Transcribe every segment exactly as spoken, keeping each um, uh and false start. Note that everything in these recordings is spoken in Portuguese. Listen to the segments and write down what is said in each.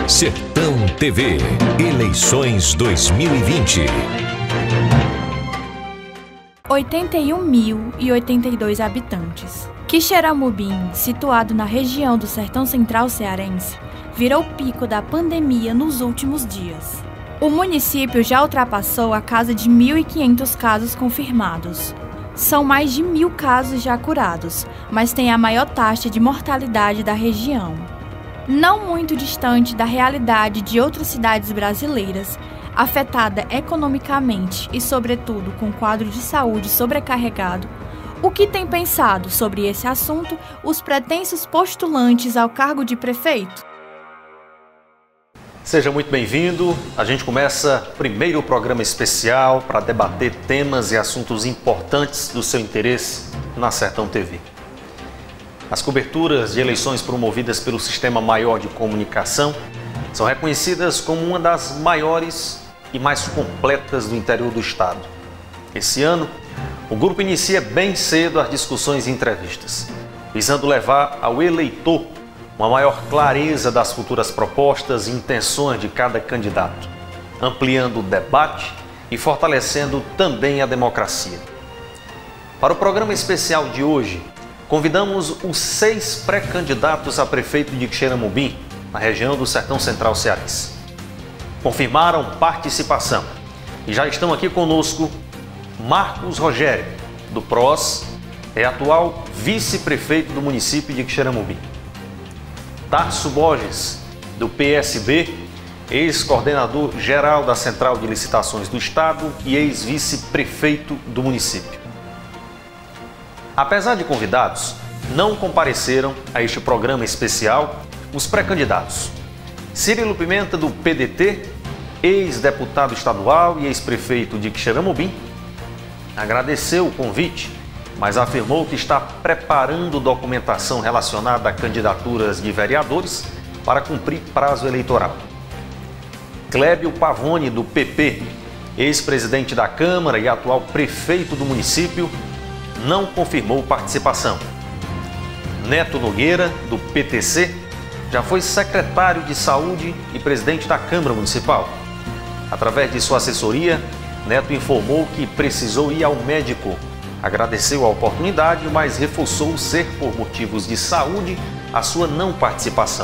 Sertão T V, eleições dois mil e vinte. oitenta e um mil e oitenta e dois habitantes. Quixeramobim, situado na região do Sertão Central cearense, virou pico da pandemia nos últimos dias. O município já ultrapassou a casa de mil e quinhentos casos confirmados. São mais de mil casos já curados, mas tem a maior taxa de mortalidade da região. Não muito distante da realidade de outras cidades brasileiras, afetada economicamente e, sobretudo, com quadro de saúde sobrecarregado, o que tem pensado sobre esse assunto os pretensos postulantes ao cargo de prefeito? Seja muito bem-vindo. A gente começa primeiro o programa especial para debater temas e assuntos importantes do seu interesse na Sertão T V. As coberturas de eleições promovidas pelo Sistema Maior de Comunicação são reconhecidas como uma das maiores e mais completas do interior do estado. Esse ano, o grupo inicia bem cedo as discussões e entrevistas, visando levar ao eleitor uma maior clareza das futuras propostas e intenções de cada candidato, ampliando o debate e fortalecendo também a democracia. Para o programa especial de hoje, convidamos os seis pré-candidatos a prefeito de Quixeramobim, na região do Sertão Central cearense. Confirmaram participação e já estão aqui conosco Marcos Rogério, do P R O S, é atual vice-prefeito do município de Quixeramobim. Tarso Borges, do P S B, ex-coordenador geral da Central de Licitações do Estado e ex-vice-prefeito do município. Apesar de convidados, não compareceram a este programa especial os pré-candidatos. Cirilo Pimenta, do P D T, ex-deputado estadual e ex-prefeito de Quixeramobim, agradeceu o convite, mas afirmou que está preparando documentação relacionada a candidaturas de vereadores para cumprir prazo eleitoral. Clébio Pavone, do P P, ex-presidente da Câmara e atual prefeito do município, não confirmou participação. Neto Nogueira, do P T C, já foi secretário de Saúde e presidente da Câmara Municipal. Através de sua assessoria, Neto informou que precisou ir ao médico. Agradeceu a oportunidade, mas reforçou ser por motivos de saúde a sua não participação.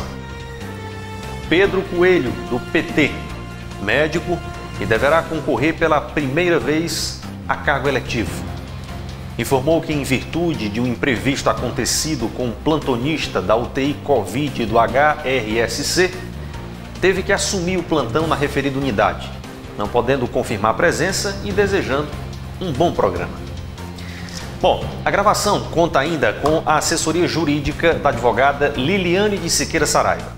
Pedro Coelho, do P T, médico e deverá concorrer pela primeira vez a cargo eletivo. Informou que, em virtude de um imprevisto acontecido com um plantonista da U T I Covid do H R S C, teve que assumir o plantão na referida unidade, não podendo confirmar a presença e desejando um bom programa. Bom, a gravação conta ainda com a assessoria jurídica da advogada Liliane de Siqueira Saraiva.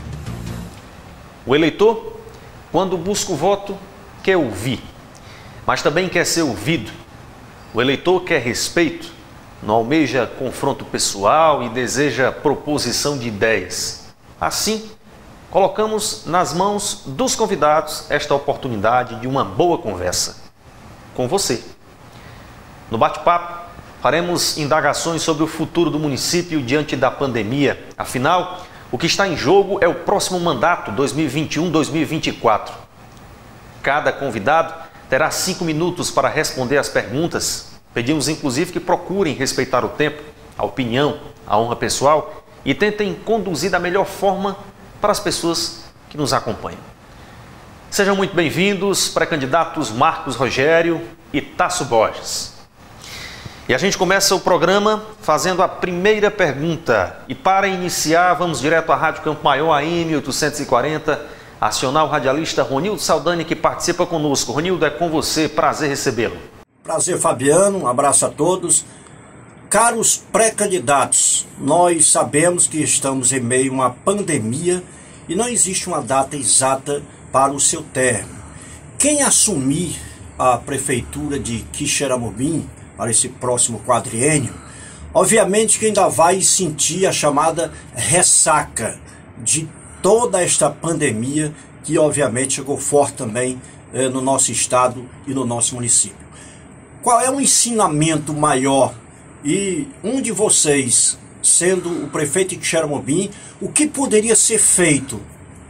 O eleitor, quando busca o voto, quer ouvir, mas também quer ser ouvido. O eleitor quer respeito, não almeja confronto pessoal e deseja proposição de ideias. Assim, colocamos nas mãos dos convidados esta oportunidade de uma boa conversa com você. No bate-papo, faremos indagações sobre o futuro do município diante da pandemia. Afinal, o que está em jogo é o próximo mandato dois mil e vinte e um a dois mil e vinte e quatro. Cada convidado terá cinco minutos para responder às perguntas. Pedimos, inclusive, que procurem respeitar o tempo, a opinião, a honra pessoal e tentem conduzir da melhor forma para as pessoas que nos acompanham. Sejam muito bem-vindos, pré-candidatos Marcos Rogério e Tarso Borges. E a gente começa o programa fazendo a primeira pergunta. E para iniciar, vamos direto à Rádio Campo Maior, A M oitocentos e quarenta, acionar o radialista Ronildo Saldani, que participa conosco. Ronildo, é com você, prazer recebê-lo. Prazer, Fabiano, um abraço a todos. Caros pré-candidatos, nós sabemos que estamos em meio a uma pandemia e não existe uma data exata para o seu término. Quem assumir a prefeitura de Quixeramobim para esse próximo quadriênio, obviamente que ainda vai sentir a chamada ressaca de toda esta pandemia que obviamente chegou forte também eh, no nosso estado e no nosso município. Qual é o ensinamento maior? E um de vocês, sendo o prefeito de Quixeramobim, o que poderia ser feito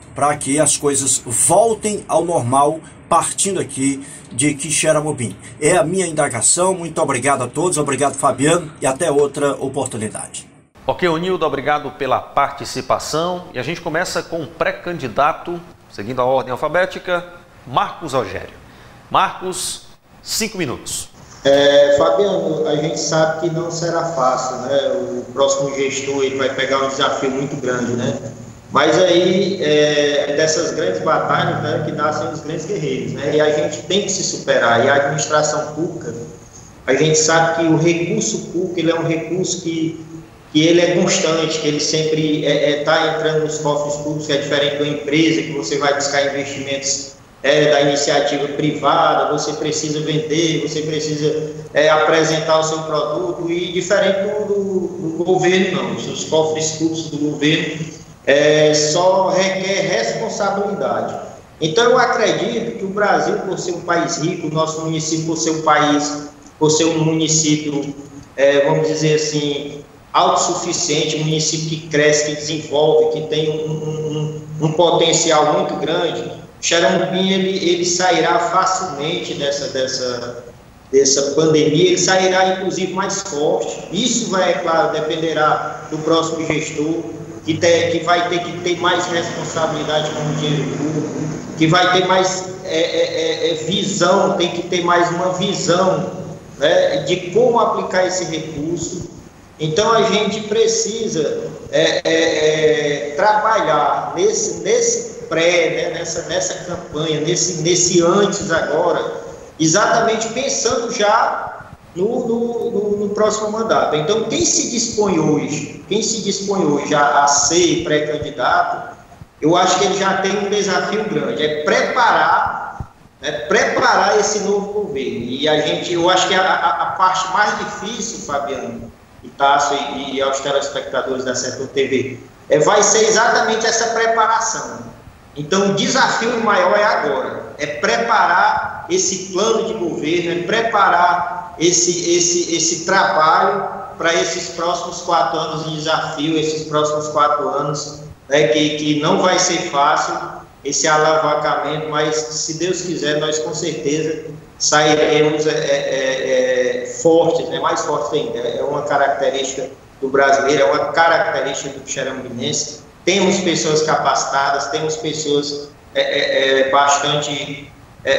para que as coisas voltem ao normal, partindo aqui de Quixeramobim. É a minha indagação. Muito obrigado a todos, obrigado, Fabiano, e até outra oportunidade. Ok, Onildo, obrigado pela participação. E a gente começa com o pré-candidato, seguindo a ordem alfabética, Marcos Rogério. Marcos, cinco minutos. É, Fabiano, a gente sabe que não será fácil, né? O próximo gestor ele vai pegar um desafio muito grande, né? Mas aí, é, dessas grandes batalhas, né, que nascem os grandes guerreiros, né? E a gente tem que se superar. E a administração pública, a gente sabe que o recurso público ele é um recurso que, que ele é constante, que ele sempre está é, é, tá entrando nos cofres públicos, que é diferente de uma empresa, que você vai buscar investimentos é, da iniciativa privada, você precisa vender, você precisa é, apresentar o seu produto, e diferente do, do, do governo, não. Os cofres públicos do governo É, só requer responsabilidade. Então eu acredito que o Brasil, por ser um país rico, o nosso município, por ser um país, por ser um município, é, vamos dizer assim, autossuficiente, um município que cresce, que desenvolve, que tem um, um, um potencial muito grande, Quixeramobim ele, ele sairá facilmente dessa, dessa, dessa pandemia, ele sairá inclusive mais forte. Isso vai, é claro, dependerá do próximo gestor, Que, ter, que vai ter que ter mais responsabilidade com o dinheiro público, que vai ter mais é, é, é, visão, tem que ter mais uma visão, né, de como aplicar esse recurso. Então a gente precisa é, é, é, trabalhar nesse, nesse pré, né, nessa, nessa campanha, nesse, nesse antes agora, exatamente pensando já No, no, no, no próximo mandato. Então, quem se dispõe hoje, quem se dispõe hoje a, a ser pré-candidato, eu acho que ele já tem um desafio grande, é preparar, né, preparar esse novo governo. E a gente, eu acho que a, a, a parte mais difícil, Fabiano, e Tasso e, e aos telespectadores da Sertão T V, é, vai ser exatamente essa preparação. Então, o desafio maior é agora, é preparar esse plano de governo, é preparar esse, esse, esse trabalho para esses próximos quatro anos de desafio, esses próximos quatro anos, né, que, que não vai ser fácil esse alavancamento, mas se Deus quiser, nós com certeza sairemos é, é, é, fortes, né, mais fortes ainda. É uma característica do brasileiro, é uma característica do quixeramobinense. Temos pessoas capacitadas, temos pessoas é, é, é, bastante é,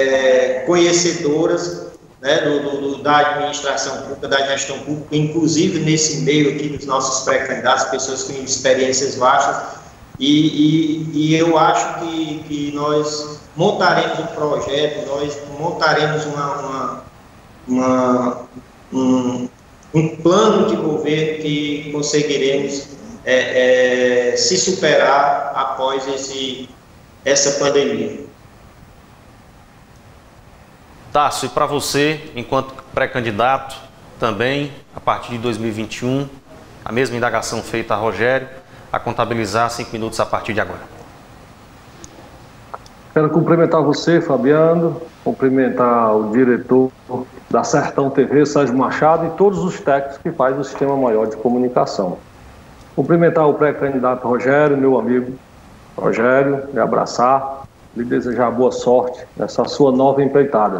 é, conhecedoras, né, do, do, da administração pública, da gestão pública, inclusive nesse meio aqui dos nossos pré-candidatos, pessoas com experiências vastas, e, e, e eu acho que, que nós montaremos um projeto, nós montaremos uma, uma, uma, um, um plano de governo que conseguiremos é, é, se superar após esse, essa pandemia. Tasso, e para você, enquanto pré-candidato, também, a partir de dois mil e vinte e um, a mesma indagação feita a Rogério, a contabilizar cinco minutos a partir de agora. Quero cumprimentar você, Fabiano, cumprimentar o diretor da Sertão T V, Sérgio Machado, e todos os técnicos que fazem o Sistema Maior de Comunicação. Cumprimentar o pré-candidato Rogério, meu amigo Rogério, lhe abraçar, lhe desejar boa sorte nessa sua nova empreitada.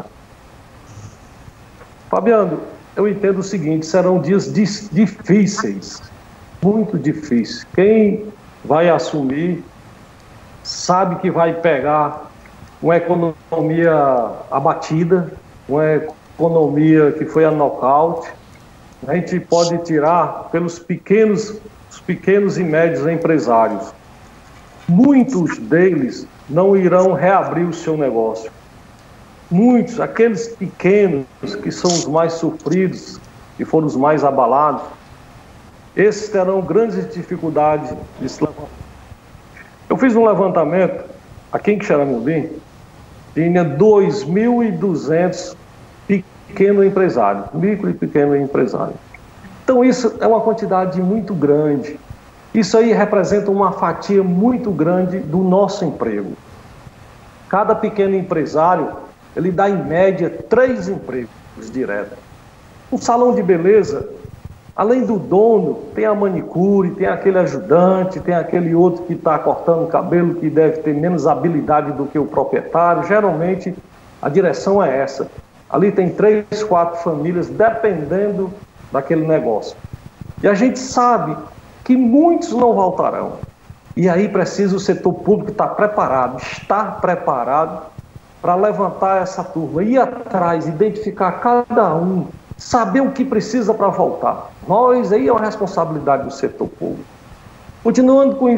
Fabiano, eu entendo o seguinte, serão dias difíceis, muito difíceis. Quem vai assumir sabe que vai pegar uma economia abatida, uma economia que foi a nocaute. A gente pode tirar pelos pequenos, os pequenos e médios empresários. Muitos deles não irão reabrir o seu negócio. Muitos, aqueles pequenos que são os mais sofridos, que foram os mais abalados, esses terão grandes dificuldades de se levantar. Eu fiz um levantamento aqui em Quixeramobim, tinha dois mil e duzentos pequenos empresários, micro e pequeno empresários. Então isso é uma quantidade muito grande. Isso aí representa uma fatia muito grande do nosso emprego. Cada pequeno empresário, ele dá em média três empregos diretos. Um salão de beleza, Além do dono, tem a manicure, tem aquele ajudante, tem aquele outro que está cortando o cabelo, que deve ter menos habilidade do que o proprietário. Geralmente, a direção é essa. Ali tem três, quatro famílias dependendo daquele negócio. E a gente sabe que muitos não voltarão. E aí precisa o setor público estar preparado, estar preparado para levantar essa turma, ir atrás, identificar cada um, saber o que precisa para voltar. Nós, aí é uma responsabilidade do setor público. Continuando com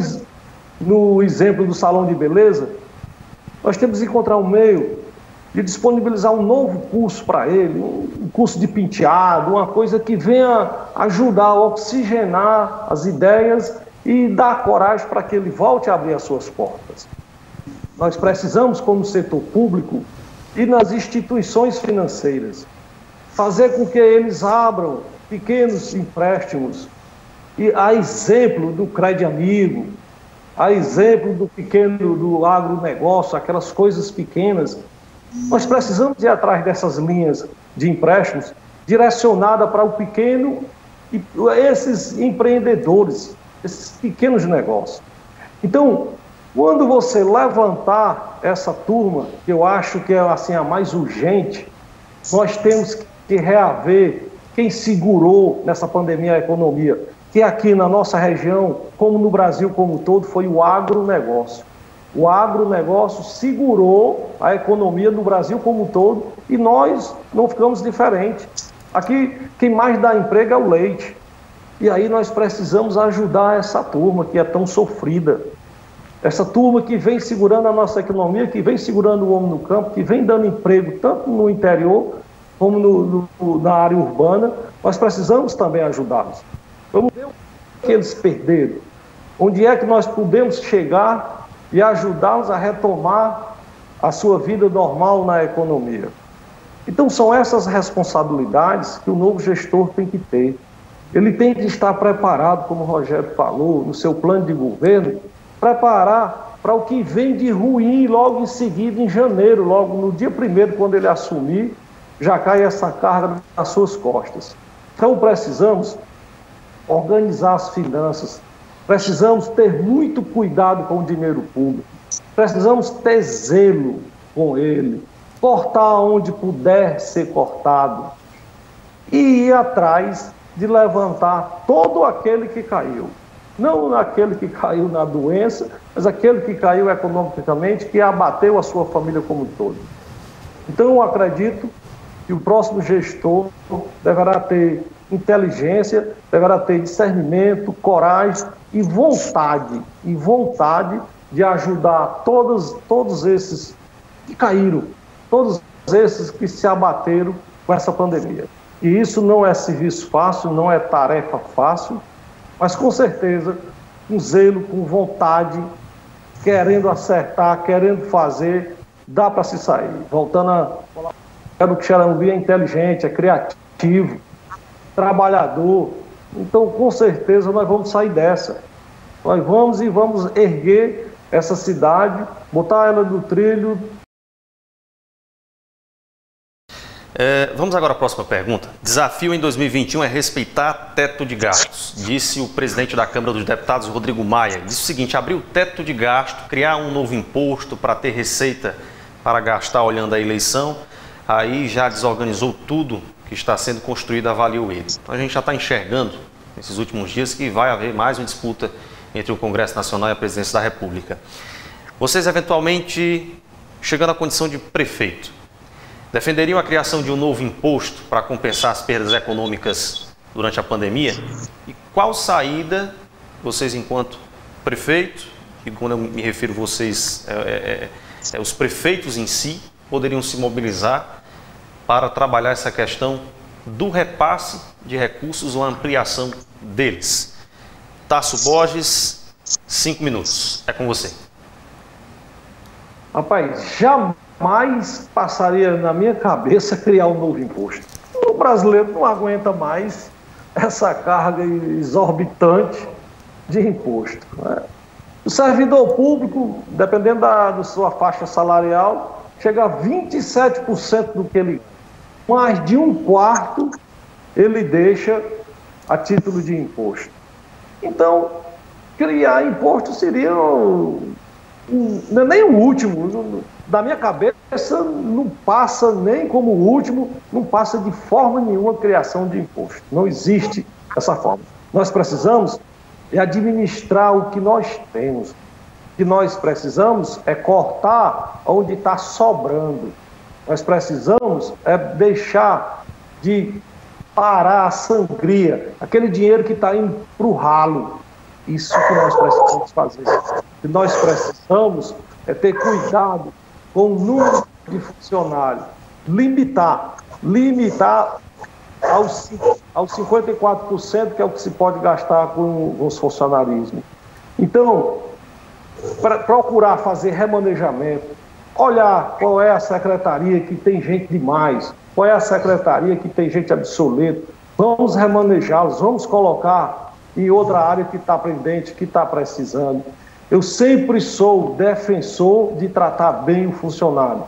no exemplo do salão de beleza, nós temos que encontrar um meio de disponibilizar um novo curso para ele, um curso de penteado, uma coisa que venha ajudar a oxigenar as ideias e dar coragem para que ele volte a abrir as suas portas. Nós precisamos, como setor público, ir nas instituições financeiras, fazer com que eles abram pequenos empréstimos, e a exemplo do Crédito Amigo, a exemplo do pequeno, do agronegócio, aquelas coisas pequenas. Nós precisamos ir atrás dessas linhas de empréstimos direcionadas para o pequeno e esses empreendedores, esses pequenos negócios. Então, quando você levantar essa turma, que eu acho que é assim, a mais urgente, nós temos que reaver quem segurou nessa pandemia a economia, que aqui na nossa região, como no Brasil como um todo, foi o agronegócio. O agronegócio segurou a economia do Brasil como um todo e nós não ficamos diferentes. Aqui, quem mais dá emprego é o leite. E aí nós precisamos ajudar essa turma que é tão sofrida. Essa turma que vem segurando a nossa economia, que vem segurando o homem no campo, que vem dando emprego tanto no interior como no, no, na área urbana, nós precisamos também ajudá-los. Vamos ver o que eles perderam. Onde é que nós podemos chegar e ajudá-los a retomar a sua vida normal na economia. Então são essas responsabilidades que o novo gestor tem que ter. Ele tem que estar preparado, como o Rogério falou, no seu plano de governo, preparar para o que vem de ruim logo em seguida, em janeiro, logo no dia primeiro, quando ele assumir, já cai essa carga nas suas costas. Então precisamos organizar as finanças, precisamos ter muito cuidado com o dinheiro público, precisamos ter zelo com ele, cortar onde puder ser cortado e ir atrás de levantar todo aquele que caiu. Não aquele que caiu na doença, mas aquele que caiu economicamente, que abateu a sua família como um todo. Então eu acredito que o próximo gestor deverá ter inteligência, deverá ter discernimento, coragem e vontade, e vontade de ajudar todos, todos esses que caíram, todos esses que se abateram com essa pandemia. E isso não é serviço fácil, não é tarefa fácil, mas com certeza, com zelo, com vontade, querendo acertar, querendo fazer, dá para se sair. Voltando a falar, o Quixeramobim é inteligente, é criativo, trabalhador. Então, com certeza, nós vamos sair dessa. Nós vamos e vamos erguer essa cidade, botar ela no trilho. É, vamos agora à próxima pergunta. Desafio em dois mil e vinte e um é respeitar teto de gastos, disse o presidente da Câmara dos Deputados, Rodrigo Maia. Disse o seguinte: abrir o teto de gasto, criar um novo imposto para ter receita para gastar olhando a eleição, aí já desorganizou tudo que está sendo construído, avaliou ele. Então a gente já está enxergando nesses últimos dias que vai haver mais uma disputa entre o Congresso Nacional e a Presidência da República. Vocês eventualmente, chegando à condição de prefeito, defenderiam a criação de um novo imposto para compensar as perdas econômicas durante a pandemia? E qual saída vocês, enquanto prefeito, e quando eu me refiro a vocês, é, é, é, os prefeitos em si, poderiam se mobilizar para trabalhar essa questão do repasse de recursos ou ampliação deles? Tasso Borges, cinco minutos. É com você. Rapaz, jamais passaria na minha cabeça criar um novo imposto. O brasileiro não aguenta mais essa carga exorbitante de imposto, né? O servidor público, dependendo da, da sua faixa salarial, chega a vinte e sete por cento do que ele... Mais de um quarto ele deixa a título de imposto. Então, criar imposto seria um, um, não é nem o último, não, da minha cabeça não passa nem como o último, não passa de forma nenhuma a criação de imposto. Não existe essa forma. Nós precisamos é administrar o que nós temos. O que nós precisamos é cortar onde está sobrando. Nós precisamos é deixar de parar a sangria, aquele dinheiro que está indo para o ralo. Isso que nós precisamos fazer. O que nós precisamos é ter cuidado com o número de funcionários, limitar, limitar aos, aos cinquenta e quatro por cento, que é o que se pode gastar com os funcionarismos. Então, para procurar fazer remanejamento, olhar qual é a secretaria que tem gente demais, qual é a secretaria que tem gente obsoleta, vamos remanejá-los, vamos colocar em outra área que está pendente, que está precisando. Eu sempre sou defensor de tratar bem o funcionário.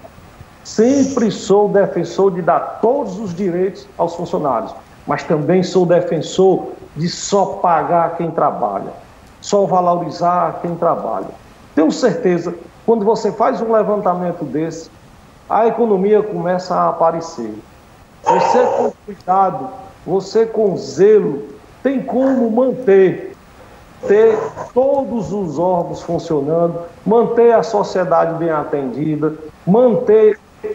Sempre sou defensor de dar todos os direitos aos funcionários, mas também sou defensor de só pagar quem trabalha, só valorizar quem trabalha. Tenho certeza, quando você faz um levantamento desse, a economia começa a aparecer. Você com cuidado, você com zelo, tem como manter ter todos os órgãos funcionando, manter a sociedade bem atendida, manter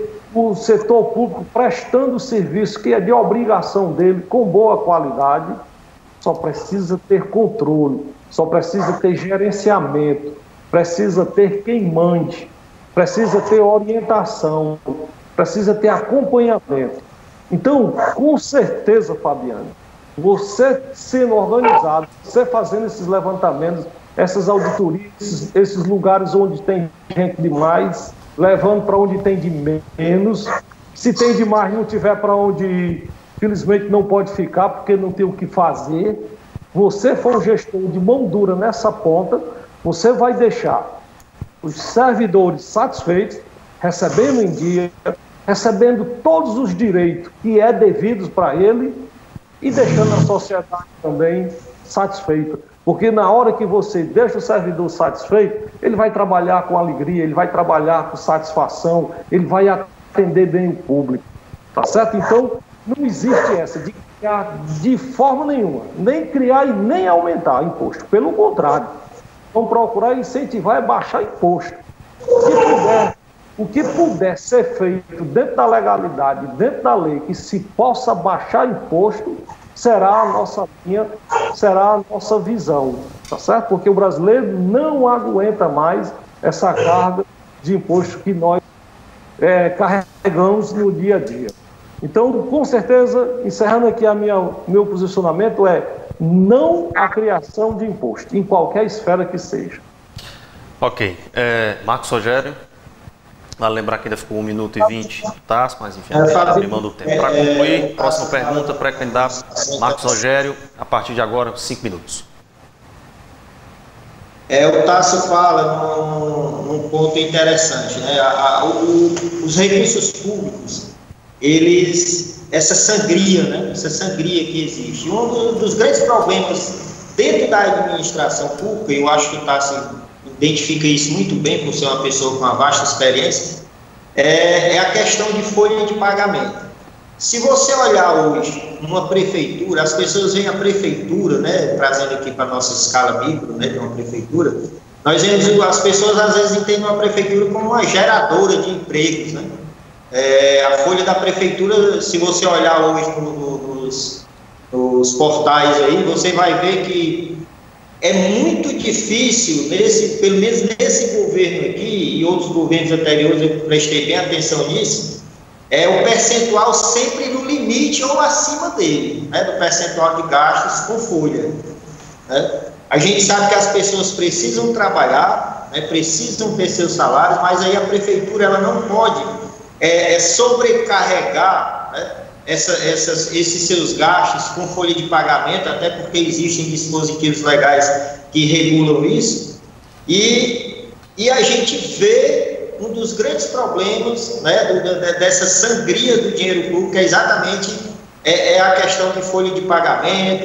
o setor público prestando o serviço que é de obrigação dele, com boa qualidade. Só precisa ter controle, só precisa ter gerenciamento, precisa ter quem mande, precisa ter orientação, precisa ter acompanhamento. Então, com certeza, Fabiano, você sendo organizado, você fazendo esses levantamentos, essas auditorias, esses, esses lugares onde tem gente demais, levando para onde tem de menos. Se tem demais, não tiver para onde ir, felizmente não pode ficar, porque não tem o que fazer. Você for um gestor de mão dura nessa ponta, você vai deixar os servidores satisfeitos, recebendo em dia, recebendo todos os direitos que é devidos para ele, e deixando a sociedade também satisfeita. Porque na hora que você deixa o servidor satisfeito, ele vai trabalhar com alegria, ele vai trabalhar com satisfação, ele vai atender bem o público. Tá certo? Então, não existe essa de criar de forma nenhuma, nem criar e nem aumentar imposto. Pelo contrário, vamos procurar incentivar e baixar imposto. Se puder, o que puder ser feito dentro da legalidade, dentro da lei, que se possa baixar imposto, será a nossa linha, será a nossa visão, tá certo? Porque o brasileiro não aguenta mais essa carga de imposto que nós é, carregamos no dia a dia. Então, com certeza, encerrando aqui a minha, meu posicionamento é não a criação de imposto, em qualquer esfera que seja. Ok. É, Marcos Rogério. Vale lembrar que ainda ficou um minuto e vinte, tá? Mas enfim, está primando o tempo. Para concluir, próxima pergunta, pré-candidato Marcos Rogério, a partir de agora, cinco minutos. É, o Tássio fala num, num ponto interessante, né? A, a, o, os recursos públicos, eles, essa sangria, né? Essa sangria que existe. Um dos grandes problemas dentro da administração pública, eu acho que o Tássio identifica isso muito bem, por ser uma pessoa com uma vasta experiência, é, é a questão de folha de pagamento. Se você olhar hoje uma prefeitura, as pessoas veem a prefeitura, né, trazendo aqui para a nossa escala micro, né, de uma prefeitura, nós vemos, as pessoas às vezes entendem uma prefeitura como uma geradora de empregos, né? É, a folha da prefeitura, se você olhar hoje no, no, nos, nos portais aí, você vai ver que é muito difícil, nesse, pelo menos nesse governo aqui e outros governos anteriores, eu prestei bem atenção nisso, é o percentual sempre no limite ou acima dele, né, do percentual de gastos com folha. Né? A gente sabe que as pessoas precisam trabalhar, né, precisam ter seus salários, mas aí a prefeitura ela não pode é, é sobrecarregar, né, Essa, essas, esses seus gastos com folha de pagamento, até porque existem dispositivos legais que regulam isso, e, e a gente vê um dos grandes problemas, né, do, dessa sangria do dinheiro público, é exatamente é, é a questão de folha de pagamento,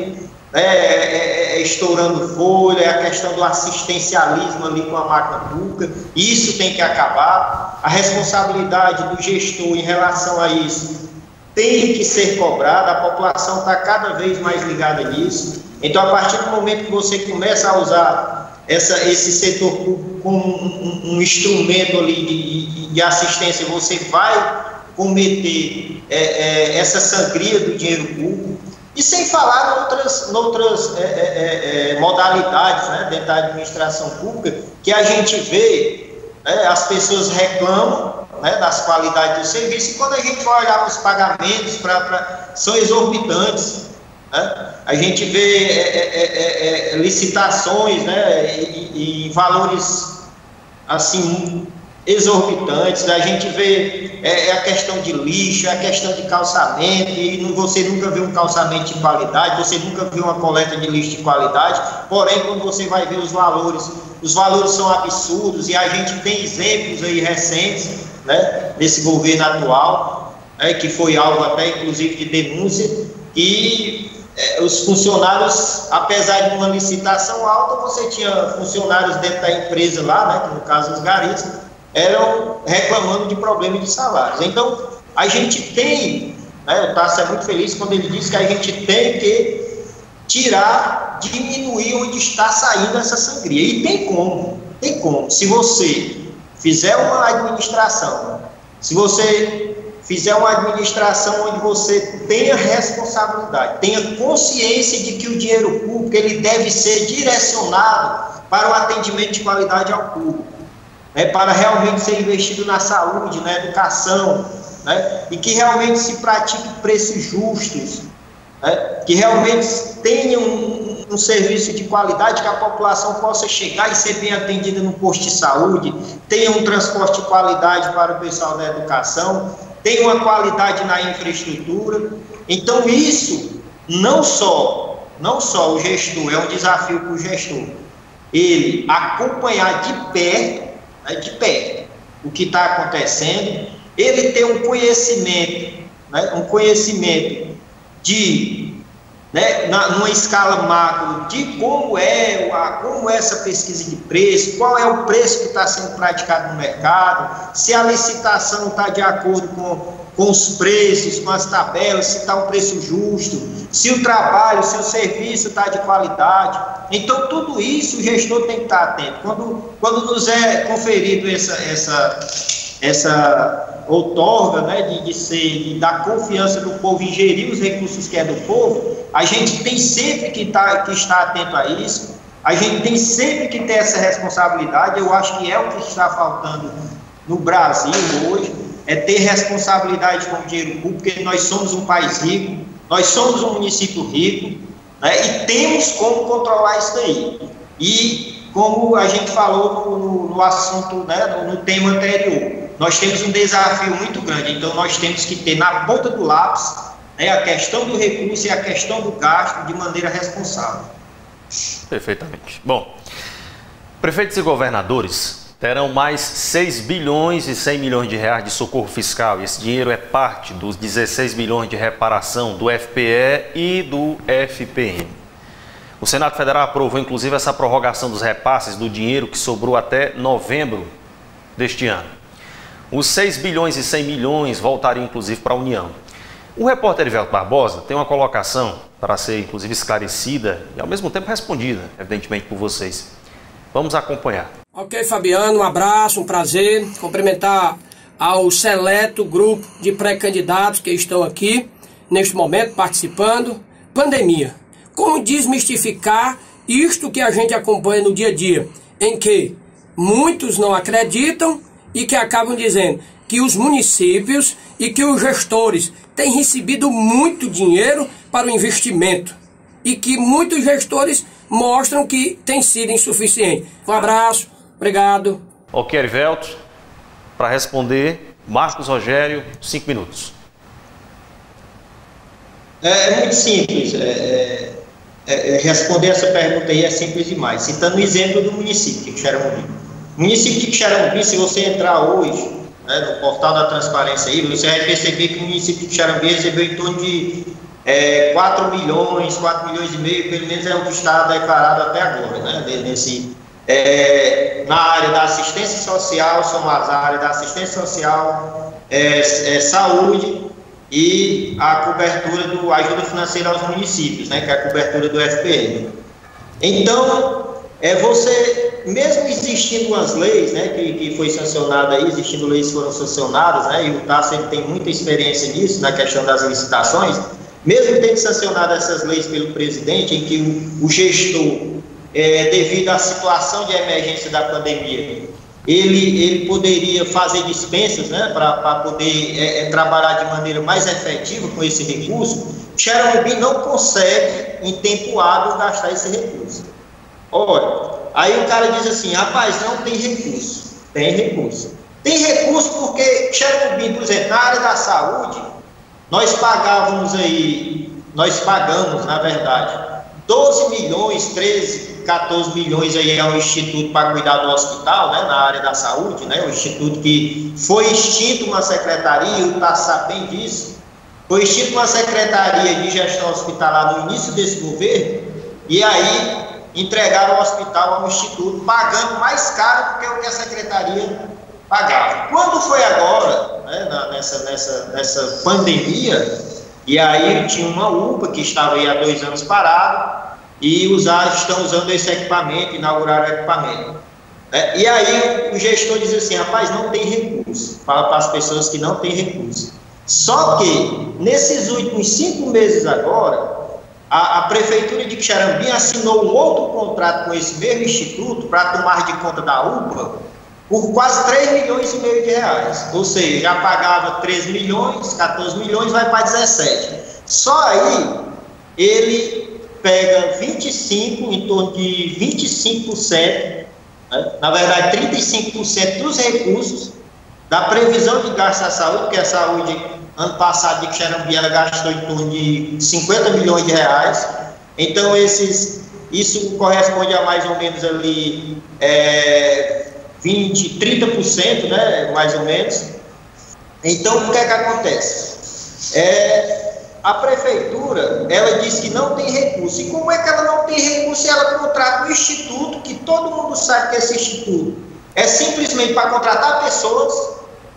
né, é, é, estourando folha, é a questão do assistencialismo ali com a máquina pública. Isso tem que acabar. A responsabilidade do gestor em relação a isso tem que ser cobrada. A população está cada vez mais ligada nisso. Então, a partir do momento que você começa a usar essa, esse setor público como um, um, um instrumento ali de, de, de assistência, você vai cometer é, é, essa sangria do dinheiro público. E sem falar em outras, em outras é, é, é, modalidades, né, dentro da administração pública, que a gente vê, né, as pessoas reclamam, né, das qualidades do serviço, e quando a gente vai olhar para os pagamentos, pra, pra, são exorbitantes. Né? A gente vê é, é, é, é, licitações, né, e, e valores assim exorbitantes. A gente vê é, é a questão de lixo, é a questão de calçamento, e não, você nunca vê um calçamento de qualidade, você nunca vê uma coleta de lixo de qualidade. Porém, quando você vai ver os valores, os valores são absurdos, e a gente tem exemplos aí recentes, né, desse governo atual, né, que foi alvo até inclusive de denúncia, e é, os funcionários, apesar de uma licitação alta, você tinha funcionários dentro da empresa lá, né, que no caso os garis, eram reclamando de problemas de salários. Então, a gente tem, né, o Tasso é muito feliz quando ele diz que a gente tem que tirar, diminuir onde está saindo essa sangria. E tem como, tem como. Se você fizer uma administração, se você fizer uma administração onde você tenha responsabilidade, tenha consciência de que o dinheiro público ele deve ser direcionado para o atendimento de qualidade ao público, né, para realmente ser investido na saúde, na educação, né, e que realmente se pratique preços justos, né, que realmente tenha um, um serviço de qualidade, que a população possa chegar e ser bem atendida no posto de saúde, tenha um transporte de qualidade para o pessoal da educação, tenha uma qualidade na infraestrutura. Então isso, não só, não só o gestor, é um desafio para o gestor, ele acompanhar de perto, né, de perto o que está acontecendo, ele ter um conhecimento, né, um conhecimento de, né, na, numa escala macro, de como é, a, como é essa pesquisa de preço, qual é o preço que está sendo praticado no mercado, se a licitação está de acordo com, com os preços, com as tabelas, se está um preço justo, se o trabalho, se o serviço está de qualidade. Então, tudo isso o gestor tem que estar atento. Quando, quando nos é conferido essa, essa, essa outorga, né, de, de, ser, de dar confiança do povo em gerir os recursos que é do povo, a gente tem sempre que, tá, que estar atento a isso, a gente tem sempre que ter essa responsabilidade. Eu acho que é o que está faltando no Brasil hoje, é ter responsabilidade com o dinheiro público, porque nós somos um país rico, nós somos um município rico, né, e temos como controlar isso daí. E como a gente falou no, no, no assunto, né, no, no tema anterior, nós temos um desafio muito grande. Então nós temos que ter na ponta do lápis, né, a questão do recurso e a questão do gasto de maneira responsável. Perfeitamente. Bom, prefeitos e governadores terão mais seis bilhões e cem milhões de reais de socorro fiscal. E esse dinheiro é parte dos dezesseis bilhões de reparação do F P E e do F P M. O Senado Federal aprovou, inclusive, essa prorrogação dos repasses do dinheiro que sobrou até novembro deste ano. Os seis bilhões e cem milhões voltariam, inclusive, para a União. O repórter Erivelto Barbosa tem uma colocação para ser, inclusive, esclarecida e, ao mesmo tempo, respondida, evidentemente, por vocês. Vamos acompanhar. Ok, Fabiano, um abraço, um prazer. Cumprimentar ao seleto grupo de pré-candidatos que estão aqui, neste momento, participando. Pandemia. Como desmistificar isto que a gente acompanha no dia a dia, em que muitos não acreditam e que acabam dizendo que os municípios e que os gestores têm recebido muito dinheiro para o investimento e que muitos gestores mostram que tem sido insuficiente. Um abraço, obrigado. Ok, Erivelto, para responder, Marcos Rogério, cinco minutos. É, é muito simples, é, é, é, responder essa pergunta aí é simples demais. Citando o exemplo do município de Quixeramobim. O município de Quixeramobim, se você entrar hoje, né, no portal da transparência aí, você vai perceber que o município de Quixeramobim recebeu em torno de é, quatro milhões, quatro milhões e meio, pelo menos é o que está declarado até agora, né? Nesse, é, na área da assistência social, são as áreas da assistência social, é, é, saúde e a cobertura do ajuda financeira aos municípios, né? Que é a cobertura do F P M. Então, é, você, mesmo existindo as leis, né, que, que foi sancionada aí, existindo leis que foram sancionadas, né, e o Tasso ele tem muita experiência nisso, na questão das licitações, mesmo tendo sancionado essas leis pelo presidente, em que o, o gestor, é, devido à situação de emergência da pandemia, ele, ele poderia fazer dispensas, né, para poder é, é, trabalhar de maneira mais efetiva com esse recurso. Xeramobim não consegue, em tempo hábil, gastar esse recurso. Olha, aí o cara diz assim, rapaz, não tem recurso. Tem recurso. Tem recurso porque Xeramobim, por exemplo, na área da saúde, nós pagávamos aí, nós pagamos, na verdade, doze milhões, treze, quatorze milhões aí ao Instituto para cuidar do hospital, né, na área da saúde, né, o Instituto que foi extinto uma secretaria, o Tasso sabe bem disso, foi extinto uma secretaria de gestão hospitalar no início desse governo, e aí entregaram o hospital ao Instituto, pagando mais caro do que o que a secretaria pagava. Quando foi agora, né, na, nessa, nessa, nessa pandemia, e aí tinha uma U P A que estava aí há dois anos parado, e usar, estão usando esse equipamento, inauguraram o equipamento. É, e aí o gestor diz assim, rapaz, não tem recurso, fala para as pessoas que não tem recurso. Só que, nesses últimos cinco meses agora, A, a Prefeitura de Quixeramobim assinou um outro contrato com esse mesmo instituto para tomar de conta da U P A por quase três milhões e meio de reais. Ou seja, já pagava treze milhões, quatorze milhões, vai para dezessete. Só aí ele pega vinte e cinco por cento, em torno de vinte e cinco por cento, né? Na verdade trinta e cinco por cento dos recursos da previsão de gasto da saúde, porque a saúde... Ano passado, de Quixeramobim, ela gastou em torno de cinquenta milhões de reais. Então, esses, isso corresponde a mais ou menos ali é, vinte, trinta por cento, né, mais ou menos. Então, o que é que acontece? É, a prefeitura, ela diz que não tem recurso. E como é que ela não tem recurso? Ela contrata um instituto, que todo mundo sabe que esse instituto é simplesmente para contratar pessoas.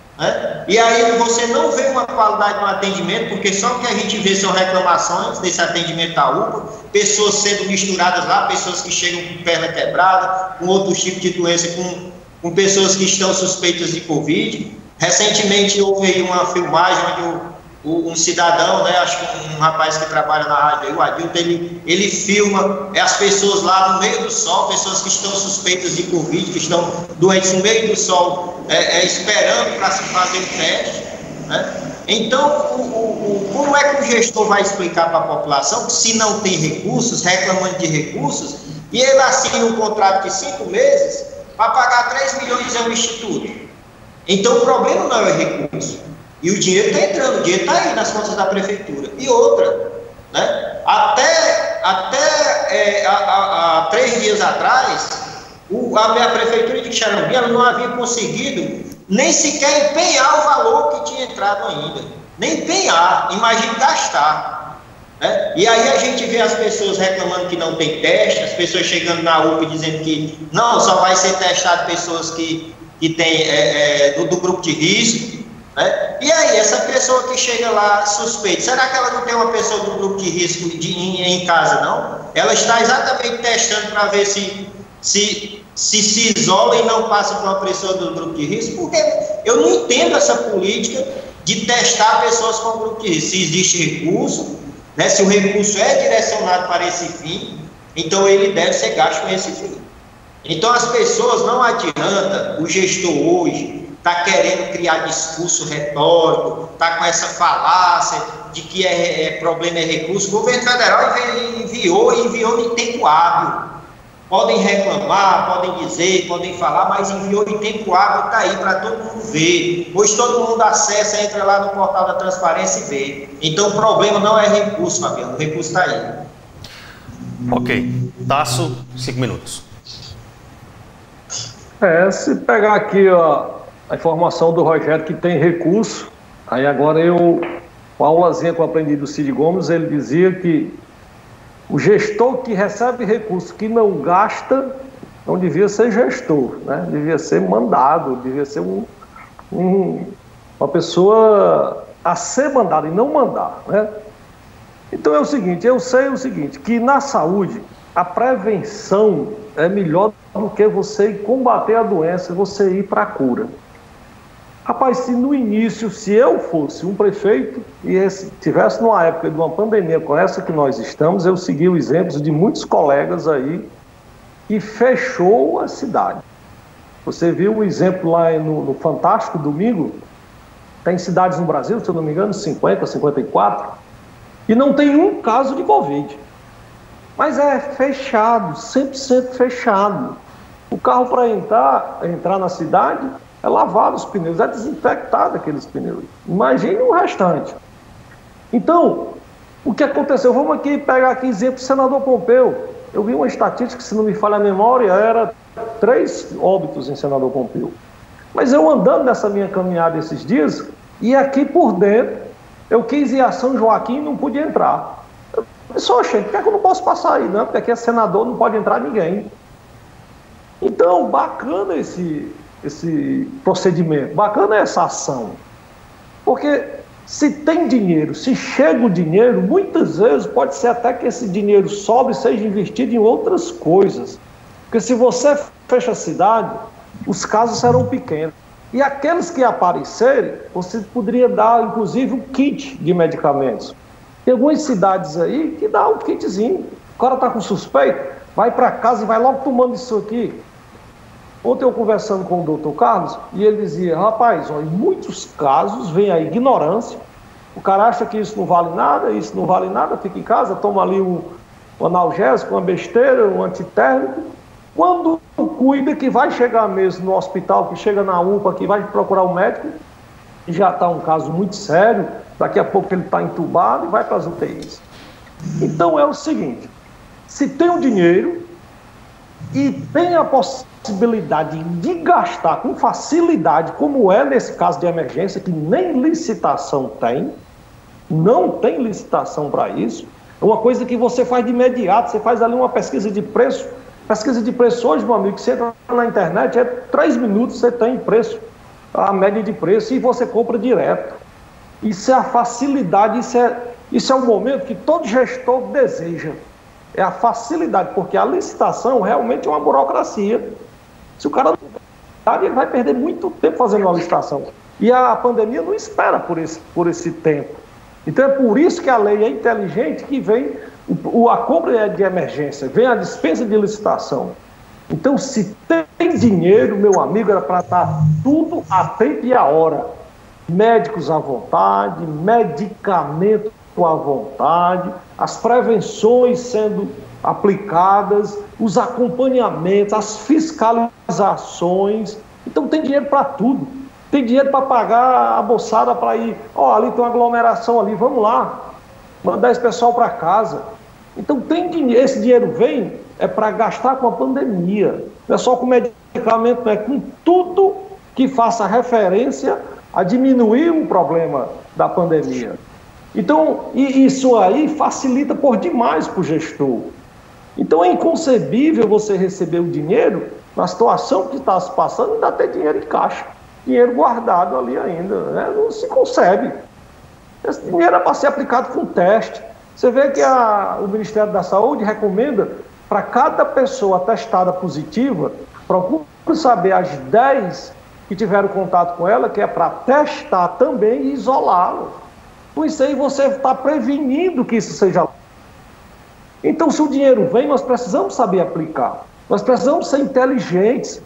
Né? E aí você não vê uma qualidade no atendimento, porque só o que a gente vê são reclamações desse atendimento da U P A, pessoas sendo misturadas lá, pessoas que chegam com perna quebrada, com outros tipos de doença, com, com pessoas que estão suspeitas de Covid. Recentemente houve aí uma filmagem onde o, o, um cidadão, né, acho que um rapaz que trabalha na rádio aí, o Adilto, ele, ele filma é, as pessoas lá no meio do sol, pessoas que estão suspeitas de Covid, que estão doentes no meio do sol, É, é, esperando para se fazer o teste, né? Então, o, o, o, como é que o gestor vai explicar para a população que se não tem recursos, reclamando de recursos, e ele assina um contrato de cinco meses para pagar três milhões ao Instituto? Então, o problema não é o recurso. E o dinheiro está entrando, o dinheiro está aí nas contas da prefeitura. E outra, né? Até, até é, há três dias atrás, O, a, a prefeitura de Quixeramobim não havia conseguido nem sequer empenhar o valor que tinha entrado ainda. Nem empenhar, imagine gastar. Né? E aí a gente vê as pessoas reclamando que não tem teste, as pessoas chegando na U P A dizendo que não, só vai ser testado pessoas que, que têm é, é, do, do grupo de risco. Né? E aí, essa pessoa que chega lá suspeita, será que ela não tem uma pessoa do grupo de risco de, em, em casa, não? Ela está exatamente testando para ver se Se, se se isola e não passa para uma pessoa do grupo de risco, porque eu não entendo essa política de testar pessoas com grupo de risco. Se existe recurso, né, se o recurso é direcionado para esse fim, então ele deve ser gasto com esse fim. Então as pessoas, não adianta o gestor hoje está querendo criar discurso retórico, está com essa falácia de que é, é, problema é recurso. O governo federal enviou e enviou em tempo hábil. Podem reclamar, podem dizer, podem falar, mas enviou em tempo hábil, está aí para todo mundo ver. Hoje todo mundo acessa, entra lá no portal da transparência e vê. Então o problema não é recurso, Fabiano, o recurso está aí. Ok. Tasso, cinco minutos. É, se pegar aqui ó, a informação do Rogério que tem recurso, aí agora eu uma aulazinha que eu aprendi do Cid Gomes, ele dizia que o gestor que recebe recursos que não gasta, não devia ser gestor, né? Devia ser mandado, devia ser um, um, uma pessoa a ser mandada e não mandar, né? Então é o seguinte, eu sei o seguinte, que na saúde a prevenção é melhor do que você ir combater a doença, você ir para a cura. Rapaz, se no início, se eu fosse um prefeito e estivesse numa época de uma pandemia com essa que nós estamos, eu segui os exemplos de muitos colegas aí que fechou a cidade. Você viu o exemplo lá no, no Fantástico, domingo, tem cidades no Brasil, se eu não me engano, cinquenta, cinquenta e quatro, e não tem um caso de Covid. Mas é fechado, cem por cento fechado. O carro para entrar, entrar na cidade é lavado os pneus, é desinfectado aqueles pneus. Imagine o restante. Então, o que aconteceu? Vamos aqui pegar aqui exemplo do senador Pompeu. Eu vi uma estatística, se não me falha a memória, era três óbitos em senador Pompeu. Mas eu andando nessa minha caminhada esses dias, e aqui por dentro, eu quis ir a São Joaquim e não podia entrar. Eu disse, oxe, por que é que eu não posso passar aí? Não, porque aqui é senador, não pode entrar ninguém. Então, bacana esse, esse procedimento, bacana essa ação. Porque se tem dinheiro, se chega o dinheiro, muitas vezes pode ser até que esse dinheiro sobre e seja investido em outras coisas. Porque se você fecha a cidade, os casos serão pequenos. E aqueles que aparecerem, você poderia dar, inclusive, um kit de medicamentos. Tem algumas cidades aí que dá um kitzinho. O cara está com suspeito, vai para casa e vai logo tomando isso aqui. Ontem eu conversando com o doutor Carlos, e ele dizia, rapaz, ó, em muitos casos vem a ignorância, o cara acha que isso não vale nada, isso não vale nada, fica em casa, toma ali um, um analgésico, uma besteira, um antitérmico, quando cuida que vai chegar mesmo no hospital, que chega na U P A, que vai procurar um médico, e já está um caso muito sério, daqui a pouco ele está entubado e vai para as U T Is. Então é o seguinte, se tem o dinheiro e tem a possibilidade de gastar com facilidade, como é nesse caso de emergência, que nem licitação tem, não tem licitação para isso, é uma coisa que você faz de imediato, você faz ali uma pesquisa de preço, pesquisa de preço hoje, meu amigo, você entra na internet, é três minutos você tem preço, a média de preço, e você compra direto. Isso é a facilidade, isso é, isso é o momento que todo gestor deseja. É a facilidade, porque a licitação realmente é uma burocracia. Se o cara não tem, ele vai perder muito tempo fazendo uma licitação. E a pandemia não espera por esse, por esse tempo. Então é por isso que a lei é inteligente, que vem o, a compra de emergência, vem a dispensa de licitação. Então, se tem dinheiro, meu amigo, era para estar tudo a tempo e a hora. Médicos à vontade, medicamento à vontade, as prevenções sendo aplicadas, os acompanhamentos, as fiscalizações. Então, tem dinheiro para tudo. Tem dinheiro para pagar a moçada para ir. Ó, oh, ali tem uma aglomeração ali, vamos lá. Mandar esse pessoal para casa. Então, tem dinheiro. Esse dinheiro vem é para gastar com a pandemia. Não é só com medicamento, não é com tudo que faça referência a diminuir o problema da pandemia. Então, isso aí facilita por demais para o gestor. Então, é inconcebível você receber o dinheiro na situação que está se passando, ainda ter dinheiro em caixa, dinheiro guardado ali ainda, né? Não se concebe. Esse dinheiro é para ser aplicado com teste. Você vê que a, o Ministério da Saúde recomenda para cada pessoa testada positiva, procure saber as dez que tiveram contato com ela, que é para testar também e isolá-lo. Com isso aí você está prevenindo que isso seja. Então, se o dinheiro vem, nós precisamos saber aplicar. Nós precisamos ser inteligentes.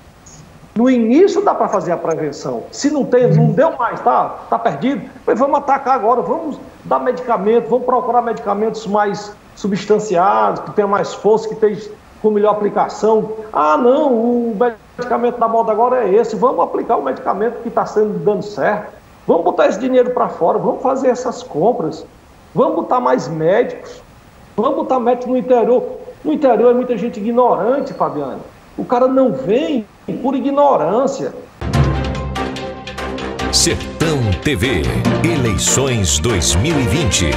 No início dá para fazer a prevenção. Se não tem, não deu mais, tá, tá perdido, vamos atacar agora, vamos dar medicamento, vamos procurar medicamentos mais substanciados, que tenham mais força, que tenham com melhor aplicação. Ah, não, o medicamento da moda agora é esse, vamos aplicar o medicamento que está sendo dando certo. Vamos botar esse dinheiro para fora, vamos fazer essas compras, vamos botar mais médicos, vamos botar médicos no interior. No interior é muita gente ignorante, Fabiano. O cara não vem por ignorância. Sertão Sertão T V, eleições dois mil e vinte.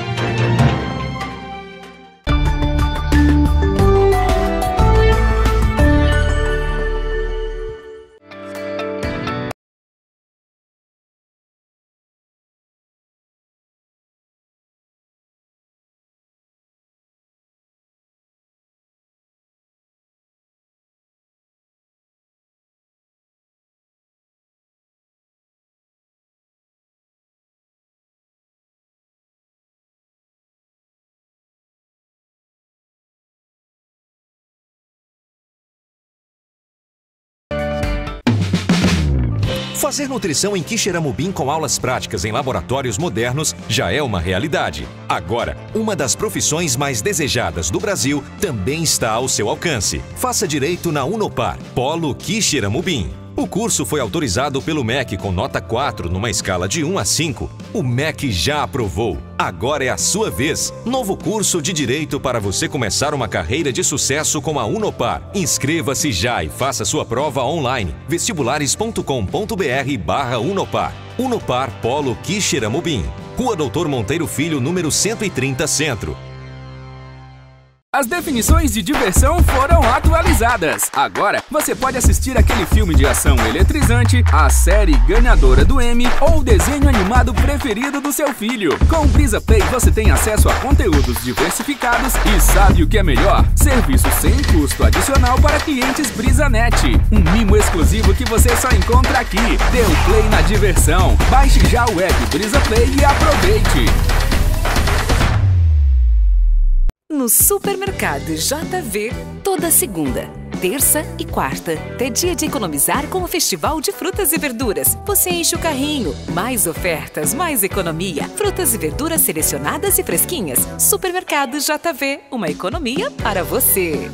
Fazer nutrição em Quixeramobim com aulas práticas em laboratórios modernos já é uma realidade. Agora, uma das profissões mais desejadas do Brasil também está ao seu alcance. Faça direito na Unopar, Polo Quixeramobim. O curso foi autorizado pelo M E C com nota quatro numa escala de um a cinco. O M E C já aprovou. Agora é a sua vez. Novo curso de Direito para você começar uma carreira de sucesso com a Unopar. Inscreva-se já e faça sua prova online. vestibulares ponto com ponto br barra Unopar. Unopar Polo Quixeramobim. Rua Doutor Monteiro Filho, número cento e trinta, Centro. As definições de diversão foram atualizadas. Agora você pode assistir aquele filme de ação eletrizante, a série ganhadora do Emmy ou o desenho animado preferido do seu filho. Com o Brisa Play você tem acesso a conteúdos diversificados e sabe o que é melhor? Serviço sem custo adicional para clientes BrisaNet. Um mimo exclusivo que você só encontra aqui. Dê um play na diversão. Baixe já o app Brisa Play e aproveite. No Supermercado J V, toda segunda, terça e quarta, é dia de economizar com o Festival de Frutas e Verduras. Você enche o carrinho, mais ofertas, mais economia. Frutas e verduras selecionadas e fresquinhas. Supermercado J V, uma economia para você.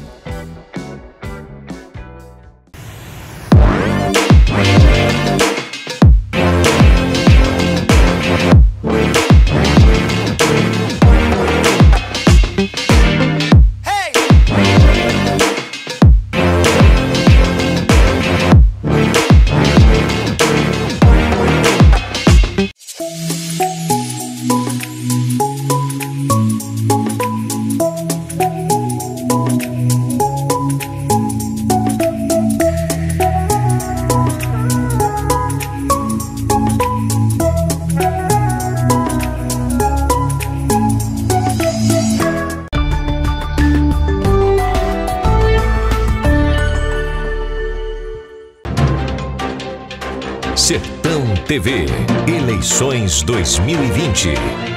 Sertão T V, eleições dois mil e vinte.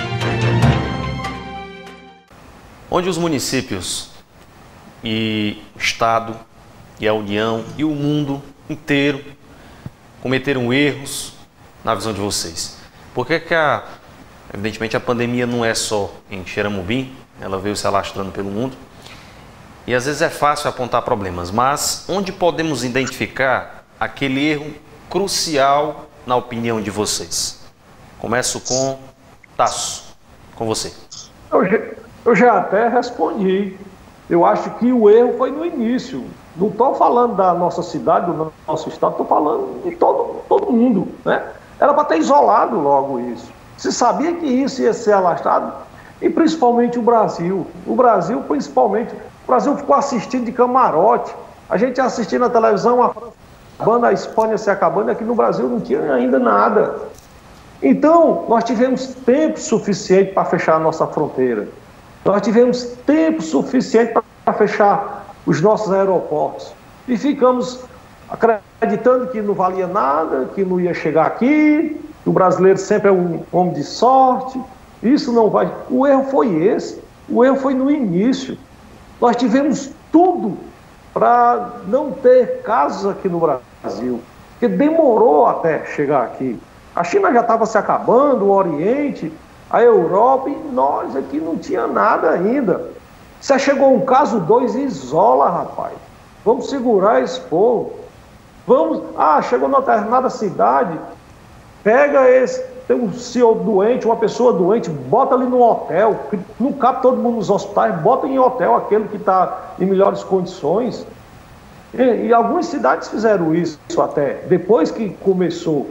Onde os municípios e o Estado e a União e o mundo inteiro cometeram erros na visão de vocês. Por que que a, evidentemente a pandemia não é só em Quixeramobim, ela veio se alastrando pelo mundo e às vezes é fácil apontar problemas, mas onde podemos identificar aquele erro crucial na opinião de vocês? Começo com Tasso, com você. Eu já, eu já até respondi. Eu acho que o erro foi no início. Não estou falando da nossa cidade, do nosso estado, estou falando de todo, todo mundo, né? Era para ter isolado logo isso. Se sabia que isso ia ser alastrado, e principalmente o Brasil. O Brasil, principalmente, o Brasil ficou assistindo de camarote. A gente assistindo na televisão, a França acabando, a Espanha se acabando, aqui no Brasil não tinha ainda nada. Então, nós tivemos tempo suficiente para fechar a nossa fronteira. Nós tivemos tempo suficiente para fechar os nossos aeroportos. E ficamos acreditando que não valia nada, que não ia chegar aqui, que o brasileiro sempre é um homem de sorte. Isso não vai... O erro foi esse. O erro foi no início. Nós tivemos tudo para não ter casos aqui no Brasil, porque demorou até chegar aqui. A China já estava se acabando, o Oriente, a Europa, e nós aqui não tinha nada ainda. Se chegou um caso, dois, isola, rapaz. Vamos segurar esse povo. Vamos... Ah, chegou numa determinada cidade, pega esse... Tem um senhor doente, uma pessoa doente, bota ali no hotel, não cabe todo mundo nos hospitais, bota em hotel aquele que está em melhores condições. E, e algumas cidades fizeram isso até, depois que começou.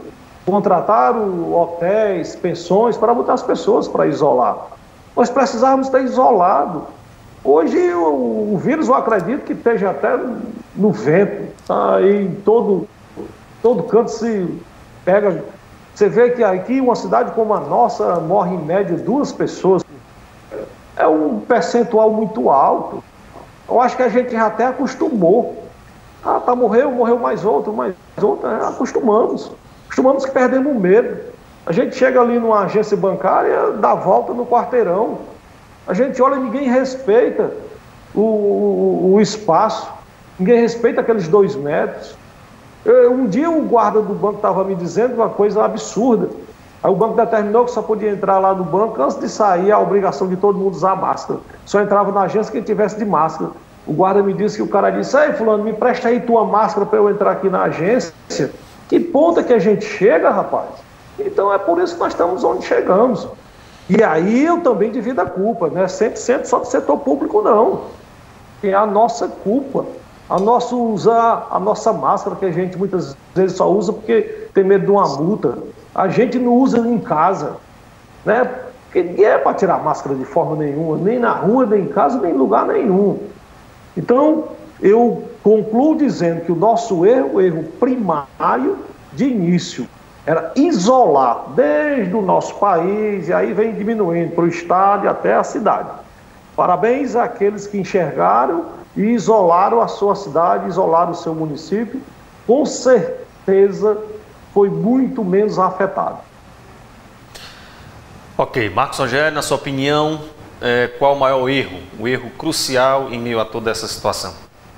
contrataram hotéis, pensões para botar as pessoas para isolar. Nós precisávamos ter isolado. Hoje o, o vírus, eu acredito que esteja até no vento, tá? E em todo, todo canto se pega. Você vê que aqui, uma cidade como a nossa, morre em média duas pessoas. É um percentual muito alto. Eu acho que a gente já até acostumou. Ah, tá, morreu, morreu mais outro, mais outro. É, acostumamos. Acostumamos que perdemos o medo. A gente chega ali numa agência bancária, dá volta no quarteirão. A gente olha e ninguém respeita o, o, o espaço. Ninguém respeita aqueles dois metros. Eu, um dia o guarda do banco estava me dizendo uma coisa absurda. Aí o banco determinou que só podia entrar lá no banco antes de sair a obrigação de todo mundo usar máscara. Só entrava na agência quem tivesse de máscara. O guarda me disse que o cara disse: "Ei, fulano, me presta aí tua máscara para eu entrar aqui na agência." Que ponta que a gente chega, rapaz? Então é por isso que nós estamos onde chegamos. E aí eu também divido a culpa, não é cem por cento só do setor público, não. É a nossa culpa. A nossa usar a nossa máscara, que a gente muitas vezes só usa porque tem medo de uma multa. A gente não usa em casa, né? Porque ninguém é para tirar máscara de forma nenhuma, nem na rua, nem em casa, nem em lugar nenhum. Então, eu concluo dizendo que o nosso erro, o erro primário de início, era isolar desde o nosso país, e aí vem diminuindo para o estado e até a cidade. Parabéns àqueles que enxergaram e isolaram a sua cidade, isolaram o seu município. Com certeza foi muito menos afetado. Ok, Marcos Rogério, na sua opinião, é, qual o maior erro, o erro crucial em meio a toda essa situação?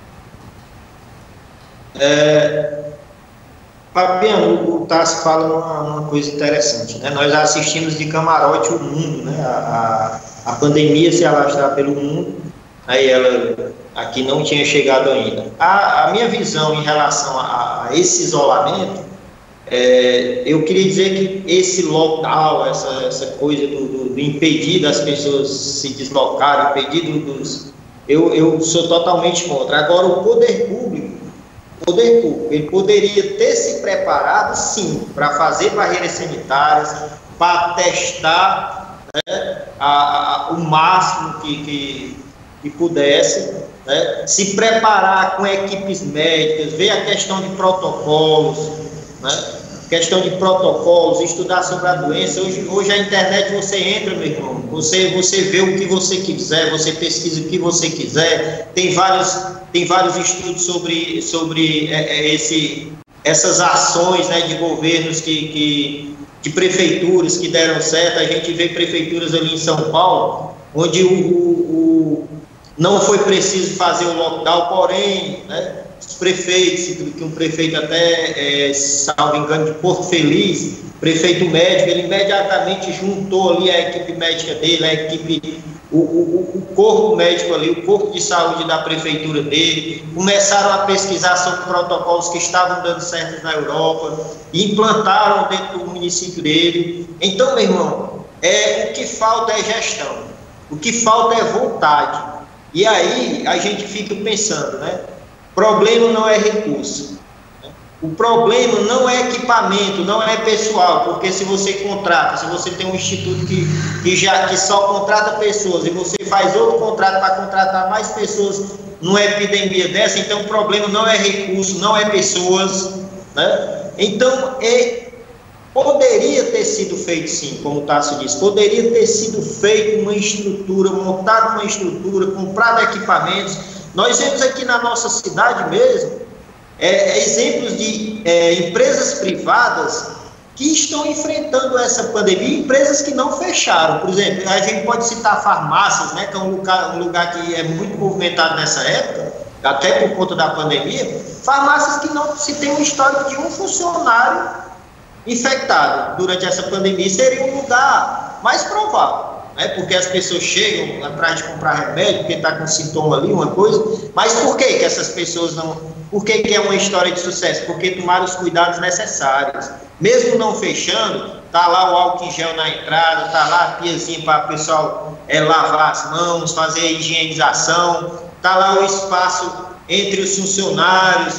É, Fabiano, o Tassi fala uma, uma coisa interessante, né? Nós assistimos de camarote o mundo, né? A, a, a pandemia se alastrar pelo mundo, aí ela aqui não tinha chegado ainda. A, a minha visão em relação a, a esse isolamento, é, eu queria dizer que esse lockdown, essa, essa coisa do, do, do impedir das pessoas se deslocarem, impedir dos... Eu, eu sou totalmente contra. Agora, o poder público, o poder público, ele poderia ter se preparado, sim, para fazer barreiras sanitárias, para testar, né, a, a, o máximo que, que, que pudesse, né, se preparar com equipes médicas, ver a questão de protocolos, né, questão de protocolos, estudar sobre a doença. Hoje, hoje a internet, você entra, meu irmão, você, você vê o que você quiser, você pesquisa o que você quiser, tem vários, tem vários estudos sobre, sobre é, esse, essas ações, né, de governos, que, que, de prefeituras que deram certo. A gente vê prefeituras ali em São Paulo, onde o, o, o, não foi preciso fazer o lockdown, porém, né, os prefeitos, que um prefeito até, é, salvo engano, de Porto Feliz, prefeito médico, ele imediatamente juntou ali a equipe médica dele, a equipe, o, o, o corpo médico ali, o corpo de saúde da prefeitura dele, começaram a pesquisar sobre protocolos que estavam dando certo na Europa, e implantaram dentro do município dele. Então, meu irmão, é, o que falta é gestão, o que falta é vontade. E aí a gente fica pensando, né? O problema não é recurso, né? O problema não é equipamento, não é pessoal, porque se você contrata, se você tem um instituto que, que, já, que só contrata pessoas e você faz outro contrato para contratar mais pessoas numa epidemia dessa, então o problema não é recurso, não é pessoas, né? Então, é, poderia ter sido feito sim, como o Tássio disse, poderia ter sido feito uma estrutura, montada uma estrutura, comprado equipamentos. Nós vemos aqui na nossa cidade mesmo, é, exemplos de é, empresas privadas que estão enfrentando essa pandemia, empresas que não fecharam. Por exemplo, a gente pode citar farmácias, né, que é um lugar, um lugar que é muito movimentado nessa época, até por conta da pandemia, farmácias que não se tem um histórico de um funcionário infectado durante essa pandemia, seria um lugar mais provável, né? Porque as pessoas chegam atrás de comprar remédio, porque está com sintoma ali, uma coisa, mas por que que essas pessoas não... Por que que é uma história de sucesso? Porque tomaram os cuidados necessários. Mesmo não fechando, está lá o álcool em gel na entrada, está lá a piazinha para o pessoal é, lavar as mãos, fazer a higienização, está lá o espaço entre os funcionários,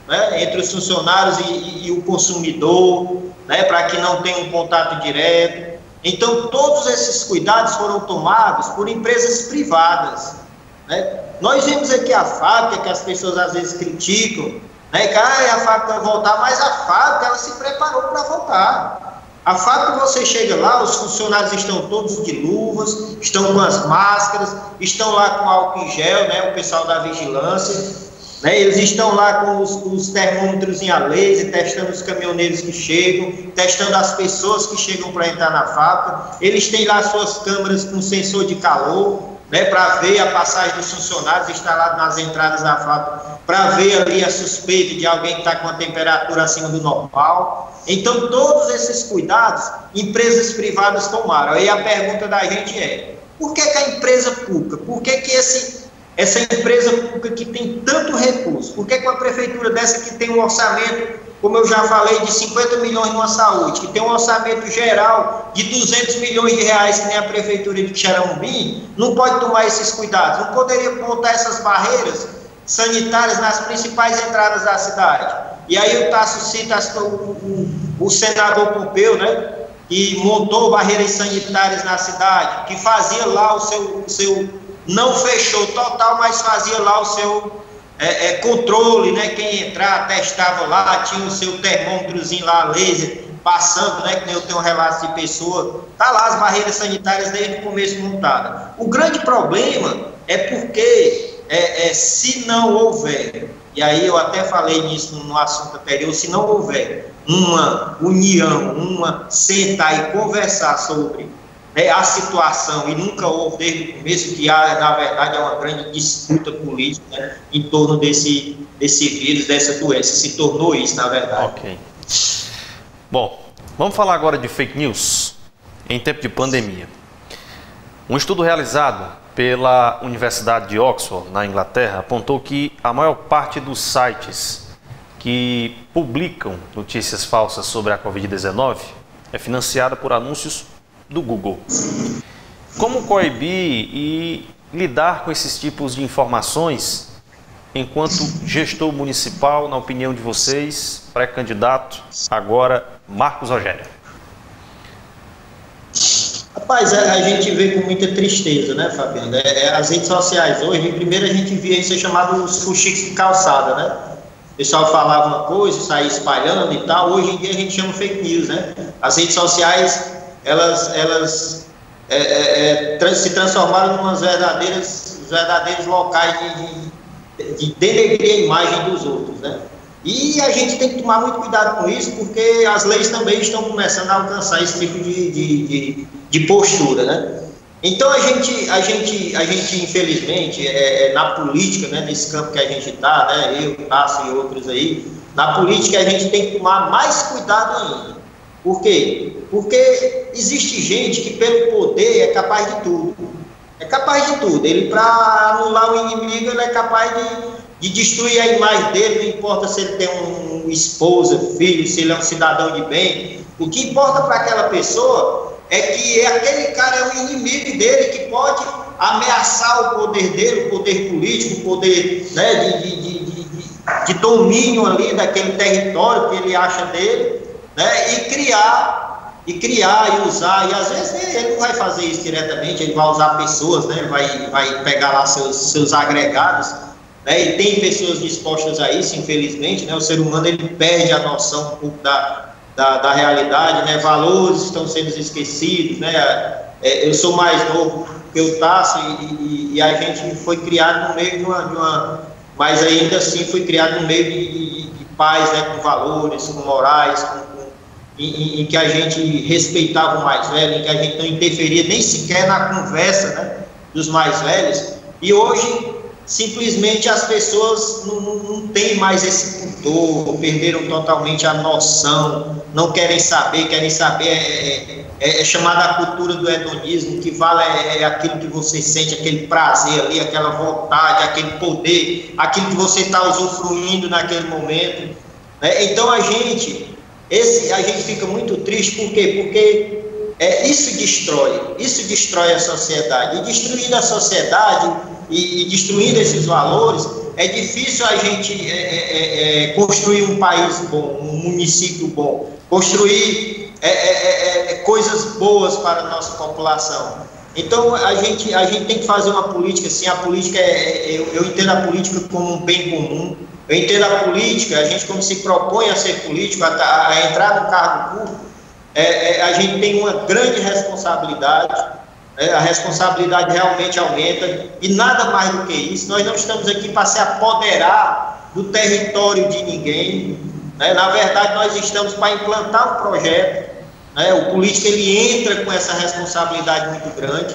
né, entre os funcionários e, e, e o consumidor, né, para que não tenha um contato direto. Então, todos esses cuidados foram tomados por empresas privadas, né? Nós vemos aqui a fábrica, que as pessoas às vezes criticam, né, que ah, a fábrica vai voltar, mas a fábrica ela se preparou para voltar. A fábrica, você chega lá, os funcionários estão todos de luvas, estão com as máscaras, estão lá com álcool em gel, né, o pessoal da vigilância, né, eles estão lá com os, os termômetros em a laser, testando os caminhoneiros que chegam, testando as pessoas que chegam para entrar na fábrica. Eles têm lá suas câmeras com sensor de calor, né, para ver a passagem dos funcionários instalados nas entradas da fábrica, para ver ali a suspeita de alguém que está com a temperatura acima do normal. Então, todos esses cuidados, empresas privadas tomaram. Aí a pergunta da gente é, por que, que a empresa pública, por que, que esse, essa empresa pública que tem tanto recurso, por que, que uma prefeitura dessa que tem um orçamento, como eu já falei, de cinquenta milhões numa saúde, que tem um orçamento geral de duzentos milhões de reais, que nem a prefeitura de Xeramobim, não pode tomar esses cuidados, não poderia montar essas barreiras sanitárias nas principais entradas da cidade. E aí o Tasso cita o, o, o senador Pompeu, né, que montou barreiras sanitárias na cidade, que fazia lá o seu, o seu não fechou total, mas fazia lá o seu é, é, controle, né, quem entrar, testava lá, tinha o seu termômetrozinho lá, laser, passando, né, que nem eu tenho um relato de pessoa, tá lá as barreiras sanitárias desde o começo montadas. O grande problema é porque é, é, se não houver, e aí eu até falei nisso no assunto anterior, se não houver uma união, uma sentar e conversar sobre, né, a situação, e nunca houve desde o começo, que há, na verdade, é uma grande disputa política, né, em torno desse, desse vírus, dessa doença, se tornou isso, na verdade. Ok. Bom, vamos falar agora de fake news em tempo de pandemia. Um estudo realizado pela Universidade de Oxford, na Inglaterra, apontou que a maior parte dos sites que publicam notícias falsas sobre a covid dezenove é financiada por anúncios do Google. Como coibir e lidar com esses tipos de informações enquanto gestor municipal, na opinião de vocês, pré-candidato, agora Marcos Rogério? Rapaz, a gente vê com muita tristeza, né, Fabiano? É, é, as redes sociais hoje, primeiro a gente via isso chamado os fuxiques de calçada, né? O pessoal falava uma coisa, saía espalhando e tal. Hoje em dia a gente chama fake news, né? As redes sociais, elas, elas é, é, é, se transformaram em umas verdadeiras, verdadeiros locais de, de, de denegrir a imagem dos outros, né? E a gente tem que tomar muito cuidado com isso, porque as leis também estão começando a alcançar esse tipo de, de, de, de postura, né? Então a gente, a gente, a gente infelizmente, é, é, na política, né, nesse campo que a gente está, né, eu, Tasso e outros aí, na política a gente tem que tomar mais cuidado ainda. Por quê? Porque existe gente que pelo poder é capaz de tudo. É capaz de tudo. Ele, para anular o inimigo, ele é capaz de de destruir a imagem dele, não importa se ele tem um, um esposa, filho, se ele é um cidadão de bem. O que importa para aquela pessoa é que aquele cara é o inimigo dele, que pode ameaçar o poder dele, o poder político, o poder, né, de, de, de, de, de domínio ali daquele território que ele acha dele, né, e criar, e criar e usar, e às vezes ele não vai fazer isso diretamente, ele vai usar pessoas, né, vai, vai pegar lá seus, seus agregados. É, e tem pessoas dispostas a isso, infelizmente, né? O ser humano ele perde a noção um pouco da, da, da realidade, né? Valores estão sendo esquecidos, né? É, eu sou mais novo que o Tasso e, e, e a gente foi criado no meio de uma, de uma... Mas ainda assim foi criado no meio de, de, de pais, né? Com valores, com morais, com, com, em, em que a gente respeitava o mais velho, em que a gente não interferia nem sequer na conversa, né, dos mais velhos. E hoje simplesmente as pessoas não, não têm mais esse pudor, perderam totalmente a noção, não querem saber, querem saber, é, é, é chamada a cultura do hedonismo, o que vale é, é aquilo que você sente, aquele prazer ali, aquela vontade, aquele poder, aquilo que você está usufruindo naquele momento, né? Então a gente, esse, a gente fica muito triste, por quê? Porque é, isso destrói, isso destrói a sociedade, e destruindo a sociedade, E, e destruindo esses valores, É difícil a gente é, é, é, construir um país bom, um município bom, construir é, é, é, coisas boas para a nossa população. Então, a gente, a gente tem que fazer uma política, assim, a política, é, eu, eu entendo a política como um bem comum, eu entendo a política, a gente como se propõe a ser político, a, a entrar no cargo público, é, é, a gente tem uma grande responsabilidade, é, a responsabilidade realmente aumenta, e nada mais do que isso, nós não estamos aqui para se apoderar do território de ninguém, né? Na verdade, nós estamos para implantar um projeto. É, o político ele entra com essa responsabilidade muito grande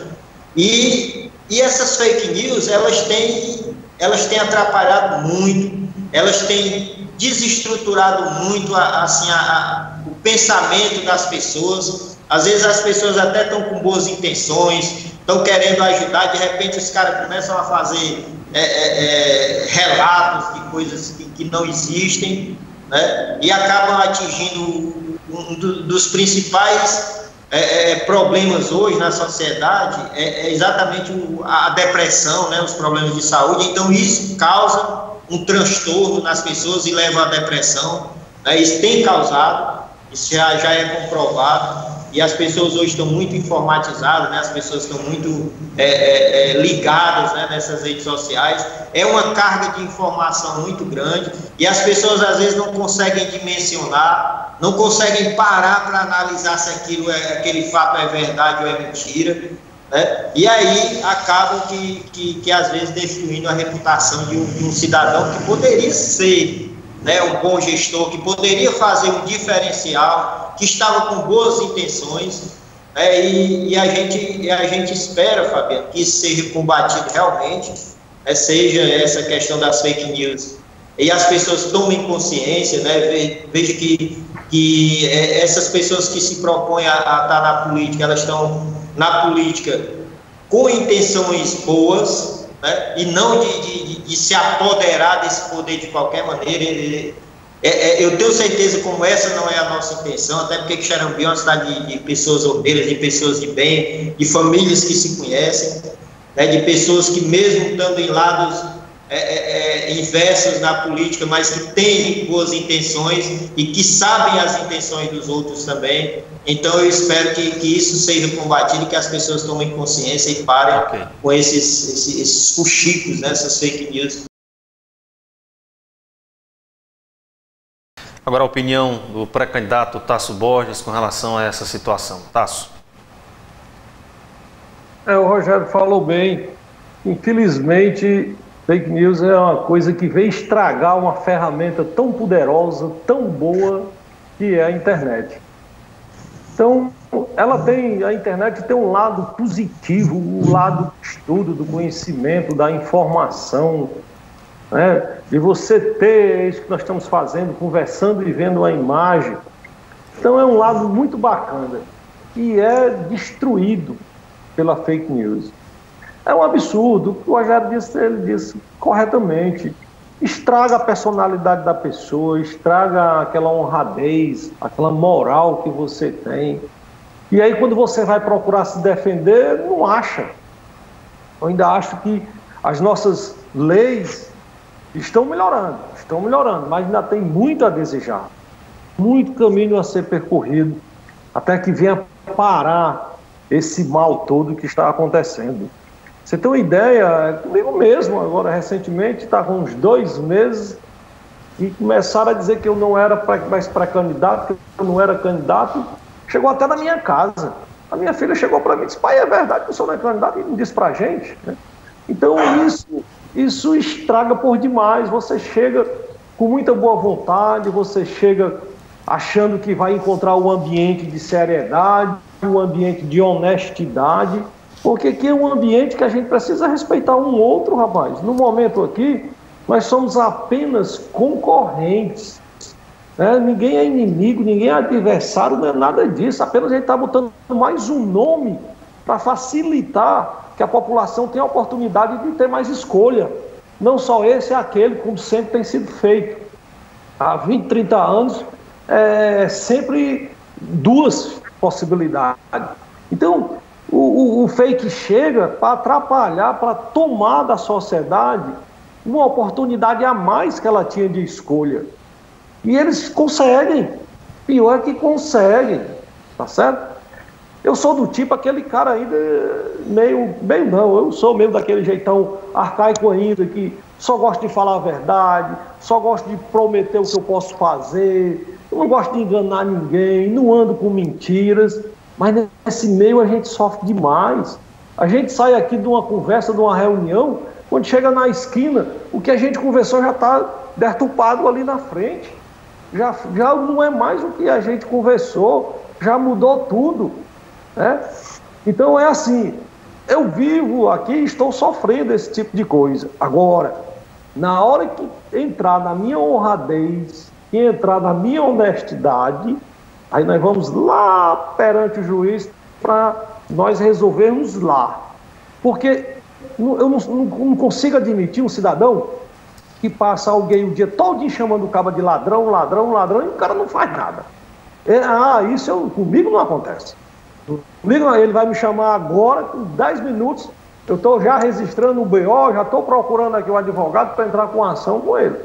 e, e essas fake news elas têm, elas têm atrapalhado muito, elas têm desestruturado muito a, assim, a, a, o pensamento das pessoas. Às vezes as pessoas até estão com boas intenções, estão querendo ajudar, de repente os caras começam a fazer é, é, é, relatos de coisas que, que não existem, né, e acabam atingindo um dos principais é, é, problemas hoje na sociedade é, é exatamente o, a depressão, né, os problemas de saúde. Então isso causa um transtorno nas pessoas e leva à depressão, né, isso tem causado, isso já, já é comprovado, e as pessoas hoje estão muito informatizadas, né, as pessoas estão muito é, é, é, ligadas, né, nessas redes sociais, é uma carga de informação muito grande, e as pessoas às vezes não conseguem dimensionar, não conseguem parar para analisar se aquilo é, aquele fato é verdade ou é mentira, né? E aí acabam que, que, que às vezes destruindo a reputação de um, de um cidadão que poderia ser, né, um bom gestor, que poderia fazer um diferencial, que estava com boas intenções, né, e, e, a gente, e a gente espera, Fabiano, que isso seja combatido realmente, né, seja essa questão das fake news, e as pessoas tomem consciência, né, veja que, que essas pessoas que se propõem a, a estar na política, elas estão na política com intenções boas, né, e não de, de, de se apoderar desse poder de qualquer maneira. É, é, eu tenho certeza como essa não é a nossa intenção, até porque Quixeramobim é uma cidade de, de pessoas ordeiras, de pessoas de bem, de famílias que se conhecem, né, de pessoas que mesmo estando em lados é, é, inversos na política, mas que têm boas intenções e que sabem as intenções dos outros também. Então eu espero que, que isso seja combatido e que as pessoas tomem consciência e parem okay. com esses, esses, esses fuxicos, né, essas fake news. Agora a opinião do pré-candidato Tasso Borges com relação a essa situação. Tasso. É, o Rogério falou bem. Infelizmente, fake news é uma coisa que vem estragar uma ferramenta tão poderosa, tão boa, que é a internet. Então, ela tem, a internet tem um lado positivo, o um lado do estudo, do conhecimento, da informação, né? De você ter isso que nós estamos fazendo, conversando e vendo uma imagem. Então, é um lado muito bacana, que é destruído pela fake news. É um absurdo, o Rogério disse, ele disse corretamente, estraga a personalidade da pessoa, estraga aquela honradez, aquela moral que você tem. E aí quando você vai procurar se defender, não acha. Eu ainda acho que as nossas leis estão melhorando, estão melhorando, mas ainda tem muito a desejar, muito caminho a ser percorrido, até que venha parar esse mal todo que está acontecendo. Você tem uma ideia, comigo mesmo, agora recentemente, está com uns dois meses, e começaram a dizer que eu não era mais pré-candidato, que eu não era candidato, chegou até na minha casa. A minha filha chegou para mim e disse, pai, é verdade que o senhor não é candidato? E não disse para a gente, né? Então isso, isso estraga por demais. Você chega com muita boa vontade, você chega achando que vai encontrar um ambiente de seriedade, um ambiente de honestidade, porque aqui é um ambiente que a gente precisa respeitar um outro, rapaz. No momento aqui, nós somos apenas concorrentes, né? Ninguém é inimigo, ninguém é adversário, não é nada disso. Apenas a gente está botando mais um nome para facilitar que a população tenha a oportunidade de ter mais escolha. Não só esse é aquele, como sempre tem sido feito. Há vinte, trinta anos, é sempre duas possibilidades. Então, O, o, o fake chega para atrapalhar, para tomar da sociedade uma oportunidade a mais que ela tinha de escolha. E eles conseguem, pior é que conseguem, tá certo? Eu sou do tipo, aquele cara ainda, meio, meio não, eu sou meio daquele jeitão arcaico ainda, que só gosto de falar a verdade, só gosto de prometer o que eu posso fazer, eu não gosto de enganar ninguém, não ando com mentiras, mas nesse meio a gente sofre demais. A gente sai aqui de uma conversa, de uma reunião, quando chega na esquina, o que a gente conversou já está deturpado ali na frente. Já, já não é mais o que a gente conversou, já mudou tudo. Né? Então é assim, eu vivo aqui e estou sofrendo esse tipo de coisa. Agora, na hora que entrar na minha honradez, que entrar na minha honestidade, aí nós vamos lá perante o juiz para nós resolvermos lá. Porque eu não, não, não consigo admitir um cidadão que passa alguém o dia todo chamando o cabo de ladrão, ladrão, ladrão, e o cara não faz nada. É, ah, isso eu, comigo não acontece. Comigo ele vai me chamar agora, com dez minutos, eu estou já registrando o B O, já estou procurando aqui o advogado para entrar com ação com ele.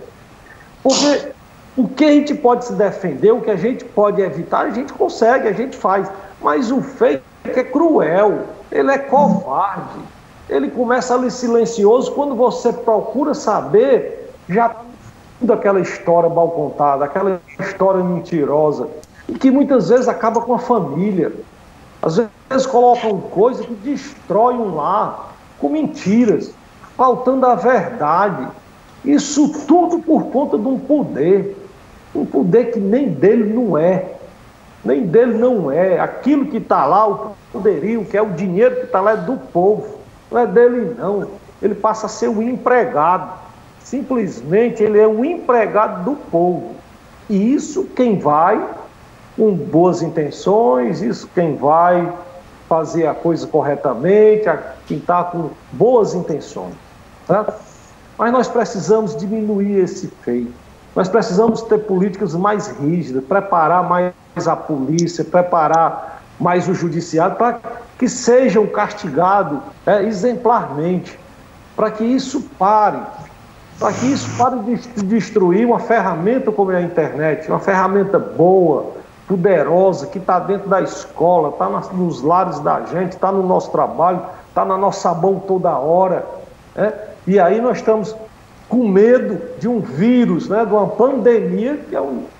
Porque o que a gente pode se defender, o que a gente pode evitar, a gente consegue, a gente faz. Mas o fake é cruel, ele é covarde. Ele começa ali silencioso, quando você procura saber, já está aquela história mal contada, aquela história mentirosa, e que muitas vezes acaba com a família. Às vezes colocam coisas que destroem um lar, com mentiras, faltando a verdade. Isso tudo por conta de um poder, um poder que nem dele não é, nem dele não é. Aquilo que está lá, o poderio, que é o dinheiro que está lá, é do povo, não é dele não. Ele passa a ser um empregado, simplesmente ele é um empregado do povo. E isso quem vai com boas intenções, isso quem vai fazer a coisa corretamente, quem está com boas intenções. Tá? Mas nós precisamos diminuir esse feito. Nós precisamos ter políticas mais rígidas, preparar mais a polícia, preparar mais o judiciário para que sejam castigados é, exemplarmente, para que isso pare, para que isso pare de destruir uma ferramenta como é a internet, uma ferramenta boa, poderosa, que está dentro da escola, está nos lares da gente, está no nosso trabalho, está na nossa mão toda hora. Né? E aí nós estamos com medo de um vírus, né, de uma pandemia, que é o,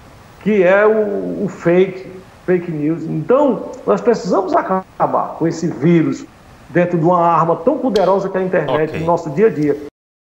que é o, o fake, fake news. Então, nós precisamos acabar com esse vírus dentro de uma arma tão poderosa que é a internet, okay, no nosso dia a dia.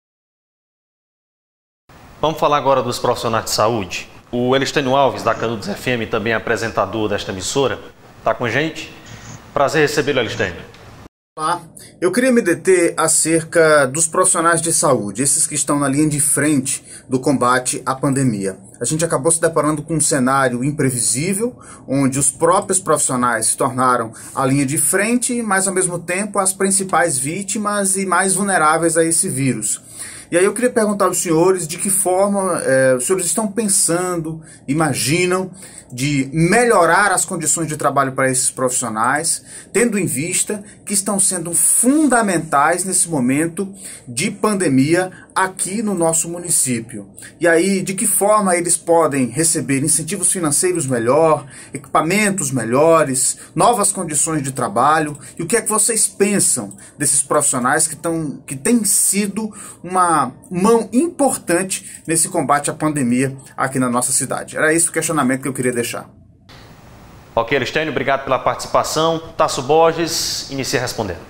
Vamos falar agora dos profissionais de saúde. O Elistênio Alves, da Canudos F M, também apresentador desta emissora, está com a gente. Prazer recebê-lo, Elistênio. Olá, eu queria me deter acerca dos profissionais de saúde, esses que estão na linha de frente do combate à pandemia. A gente acabou se deparando com um cenário imprevisível, onde os próprios profissionais se tornaram a linha de frente, mas ao mesmo tempo as principais vítimas e mais vulneráveis a esse vírus. E aí eu queria perguntar aos senhores de que forma é, os senhores estão pensando, imaginam, de melhorar as condições de trabalho para esses profissionais, tendo em vista que estão sendo fundamentais nesse momento de pandemia aqui no nosso município. E aí, de que forma eles podem receber incentivos financeiros melhor, equipamentos melhores, novas condições de trabalho, e o que é que vocês pensam desses profissionais que, tão, que têm sido uma mão importante nesse combate à pandemia aqui na nossa cidade? Era esse o questionamento que eu queria deixar. Ok, Elistênio, obrigado pela participação. Tasso Borges, inicia respondendo.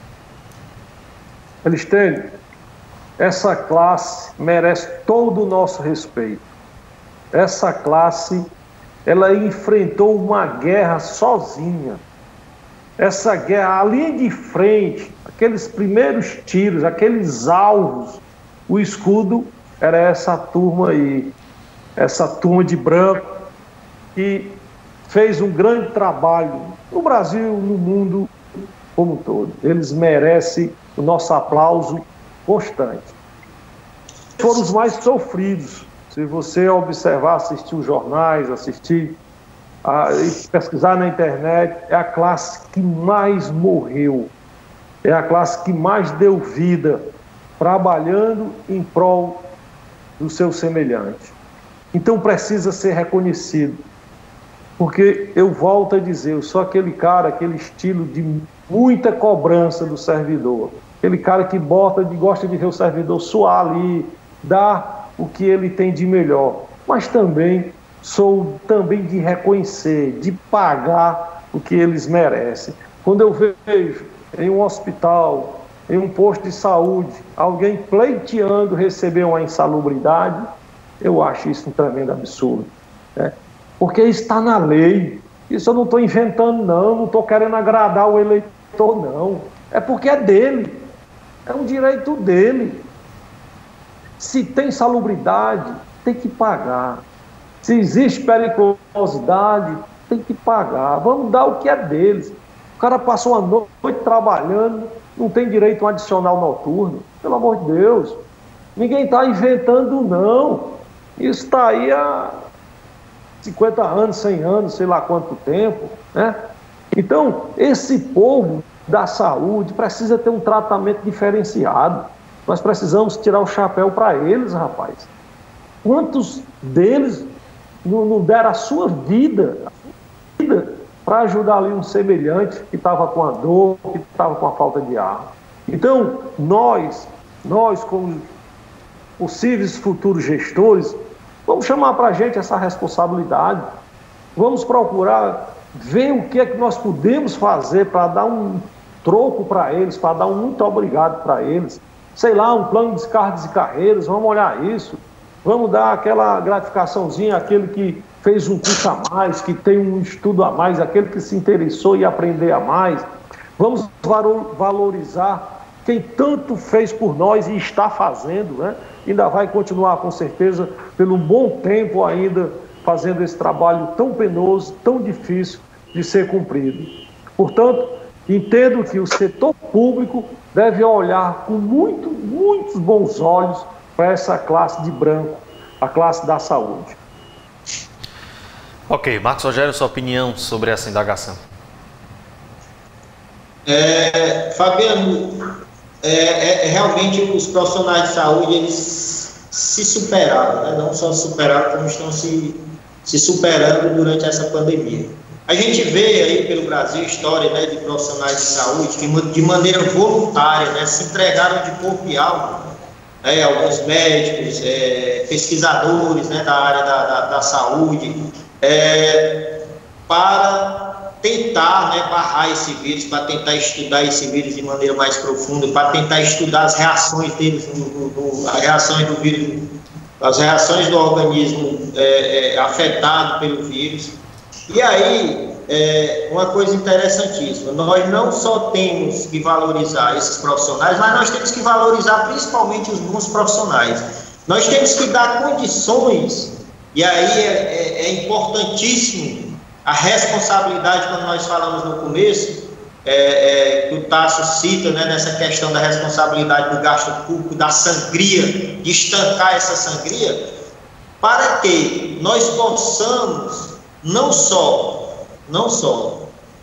Elistênio, essa classe merece todo o nosso respeito. Essa classe, ela enfrentou uma guerra sozinha. Essa guerra, a linha de frente, aqueles primeiros tiros, aqueles alvos, o escudo era essa turma aí, essa turma de branco, que fez um grande trabalho no Brasil, no mundo como um todo. Eles merecem o nosso aplauso constante. Foram os mais sofridos. Se você observar, assistir os jornais, assistir, a, pesquisar na internet, é a classe que mais morreu, é a classe que mais deu vida trabalhando em prol do seu semelhante. Então precisa ser reconhecido, porque eu volto a dizer, eu sou aquele cara, aquele estilo de muita cobrança do servidor, aquele cara que bota, de, gosta de ver o servidor suar ali, dar o que ele tem de melhor, mas também sou também de reconhecer, de pagar o que eles merecem. Quando eu vejo em um hospital, em um posto de saúde, alguém pleiteando receber uma insalubridade, eu acho isso um tremendo absurdo, né? Porque está na lei. Isso eu não estou inventando, não. Não estou querendo agradar o eleitor, não. É porque é dele. É um direito dele. Se tem salubridade, tem que pagar. Se existe periculosidade, tem que pagar. Vamos dar o que é deles. O cara passou uma noite trabalhando, não tem direito a um adicional noturno. Pelo amor de Deus. Ninguém está inventando, não. Isso está aí há cinquenta anos, cem anos, sei lá quanto tempo, né? Então, esse povo da saúde precisa ter um tratamento diferenciado. Nós precisamos tirar o chapéu para eles, rapaz. Quantos deles não, não deram a sua vida, vida para ajudar ali um semelhante que estava com a dor, que estava com a falta de ar? Então, nós, nós como possíveis futuros gestores, vamos chamar para a gente essa responsabilidade, vamos procurar ver o que é que nós podemos fazer para dar um troco para eles, para dar um muito obrigado para eles, sei lá, um plano de descargas e carreiras, vamos olhar isso, vamos dar aquela gratificaçãozinha àquele que fez um curso a mais, que tem um estudo a mais, aquele que se interessou em aprender a mais, vamos valorizar quem tanto fez por nós e está fazendo, né? Ainda vai continuar, com certeza, pelo bom tempo ainda, fazendo esse trabalho tão penoso, tão difícil de ser cumprido. Portanto, entendo que o setor público deve olhar com muito, muitos bons olhos para essa classe de branco, a classe da saúde. Ok, Marcos Rogério, sua opinião sobre essa indagação. É, Fabiano, É, é, realmente os profissionais de saúde, eles se superaram, né? Não só superaram, como estão se, se superando durante essa pandemia. A gente vê aí pelo Brasil história, né, de profissionais de saúde que de maneira voluntária, né, se entregaram de corpo e alma, né, alguns médicos, é, pesquisadores, né, da área da, da, da saúde, é, para tentar, né, barrar esse vírus, para tentar estudar esse vírus de maneira mais profunda, para tentar estudar as reações deles, no, no, no, as reações do vírus, as reações do organismo é, é, afetado pelo vírus. E aí, é, uma coisa interessantíssima, nós não só temos que valorizar esses profissionais, mas nós temos que valorizar principalmente os bons profissionais. Nós temos que dar condições, e aí é, é, é importantíssimo a responsabilidade, quando nós falamos no começo, é, é, que o Tasso cita, né, nessa questão da responsabilidade do gasto público, da sangria, de estancar essa sangria, para que nós possamos não só, não só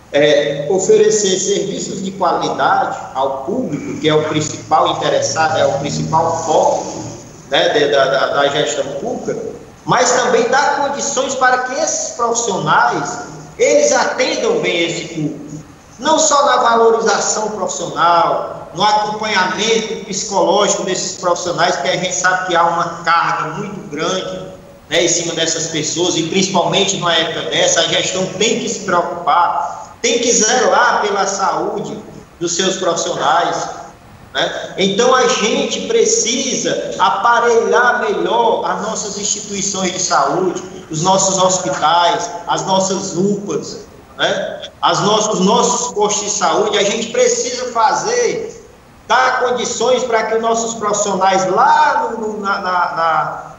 é, oferecer serviços de qualidade ao público, que é o principal interessado, é o principal foco, né, da, da, da gestão pública, mas também dar condições para que esses profissionais, eles atendam bem esse público. Não só na valorização profissional, no acompanhamento psicológico desses profissionais, que a gente sabe que há uma carga muito grande, né, em cima dessas pessoas, e principalmente numa época dessa, a gestão tem que se preocupar, tem que zelar pela saúde dos seus profissionais, né? Então a gente precisa aparelhar melhor as nossas instituições de saúde, os nossos hospitais, as nossas U P As, né? As nossos, os nossos postos de saúde. A gente precisa fazer, dar condições para que os nossos profissionais lá no, na, na, na,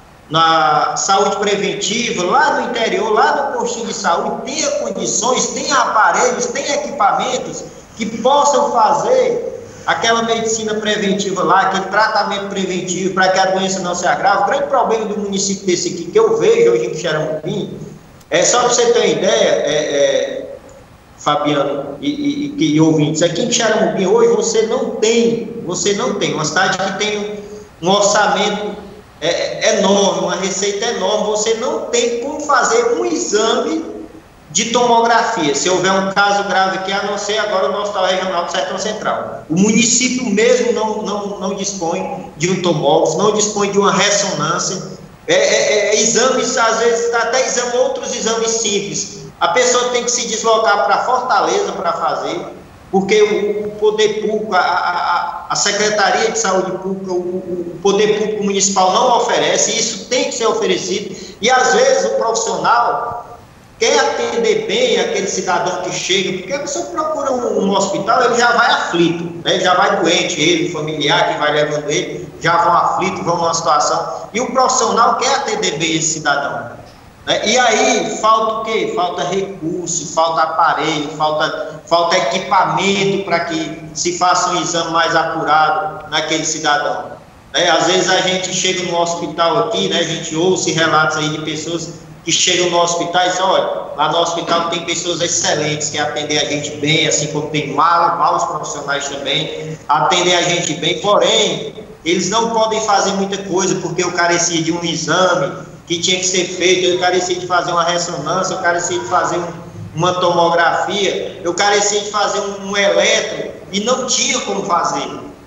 na saúde preventiva, lá no interior, lá no postinho de saúde, tenha condições, tenha aparelhos, tenha equipamentos que possam fazer aquela medicina preventiva lá, aquele tratamento preventivo para que a doença não se agrave. O grande problema do município desse aqui, que eu vejo hoje em Xeramobim, é só para você ter uma ideia, é, é, Fabiano e, e, e ouvintes, aqui em Xaramubim hoje você não tem, você não tem, uma cidade que tem um orçamento é, enorme, uma receita enorme, você não tem como fazer um exame de tomografia, se houver um caso grave aqui, a não ser agora no Hospital Regional do Sertão Central. O município mesmo não, não, não dispõe de um tomógrafo, não dispõe de uma ressonância, é, é, é, exames, às vezes até exame, outros exames simples. A pessoa tem que se deslocar para Fortaleza para fazer, porque o, o poder público, a, a, a Secretaria de Saúde Pública, o, o poder público municipal não oferece, isso tem que ser oferecido, e às vezes o profissional quer atender bem aquele cidadão que chega, porque a pessoa procura um, um hospital, ele já vai aflito, né? Já vai doente, ele, o familiar que vai levando ele, já vão aflito, vão numa situação, e o profissional quer atender bem esse cidadão. Né? E aí falta o quê? Falta recurso, falta aparelho, falta, falta equipamento para que se faça um exame mais apurado naquele cidadão. Né? Às vezes a gente chega no hospital aqui, né? A gente ouve relatos aí de pessoas que chegam no hospital e dizem, olha, lá no hospital tem pessoas excelentes que atendem a gente bem, assim como tem mal, maus profissionais também, atendem a gente bem, porém, eles não podem fazer muita coisa, porque eu carecia de um exame que tinha que ser feito, eu carecia de fazer uma ressonância, eu carecia de fazer um, uma tomografia, eu carecia de fazer um, um eletro, e não tinha como fazer.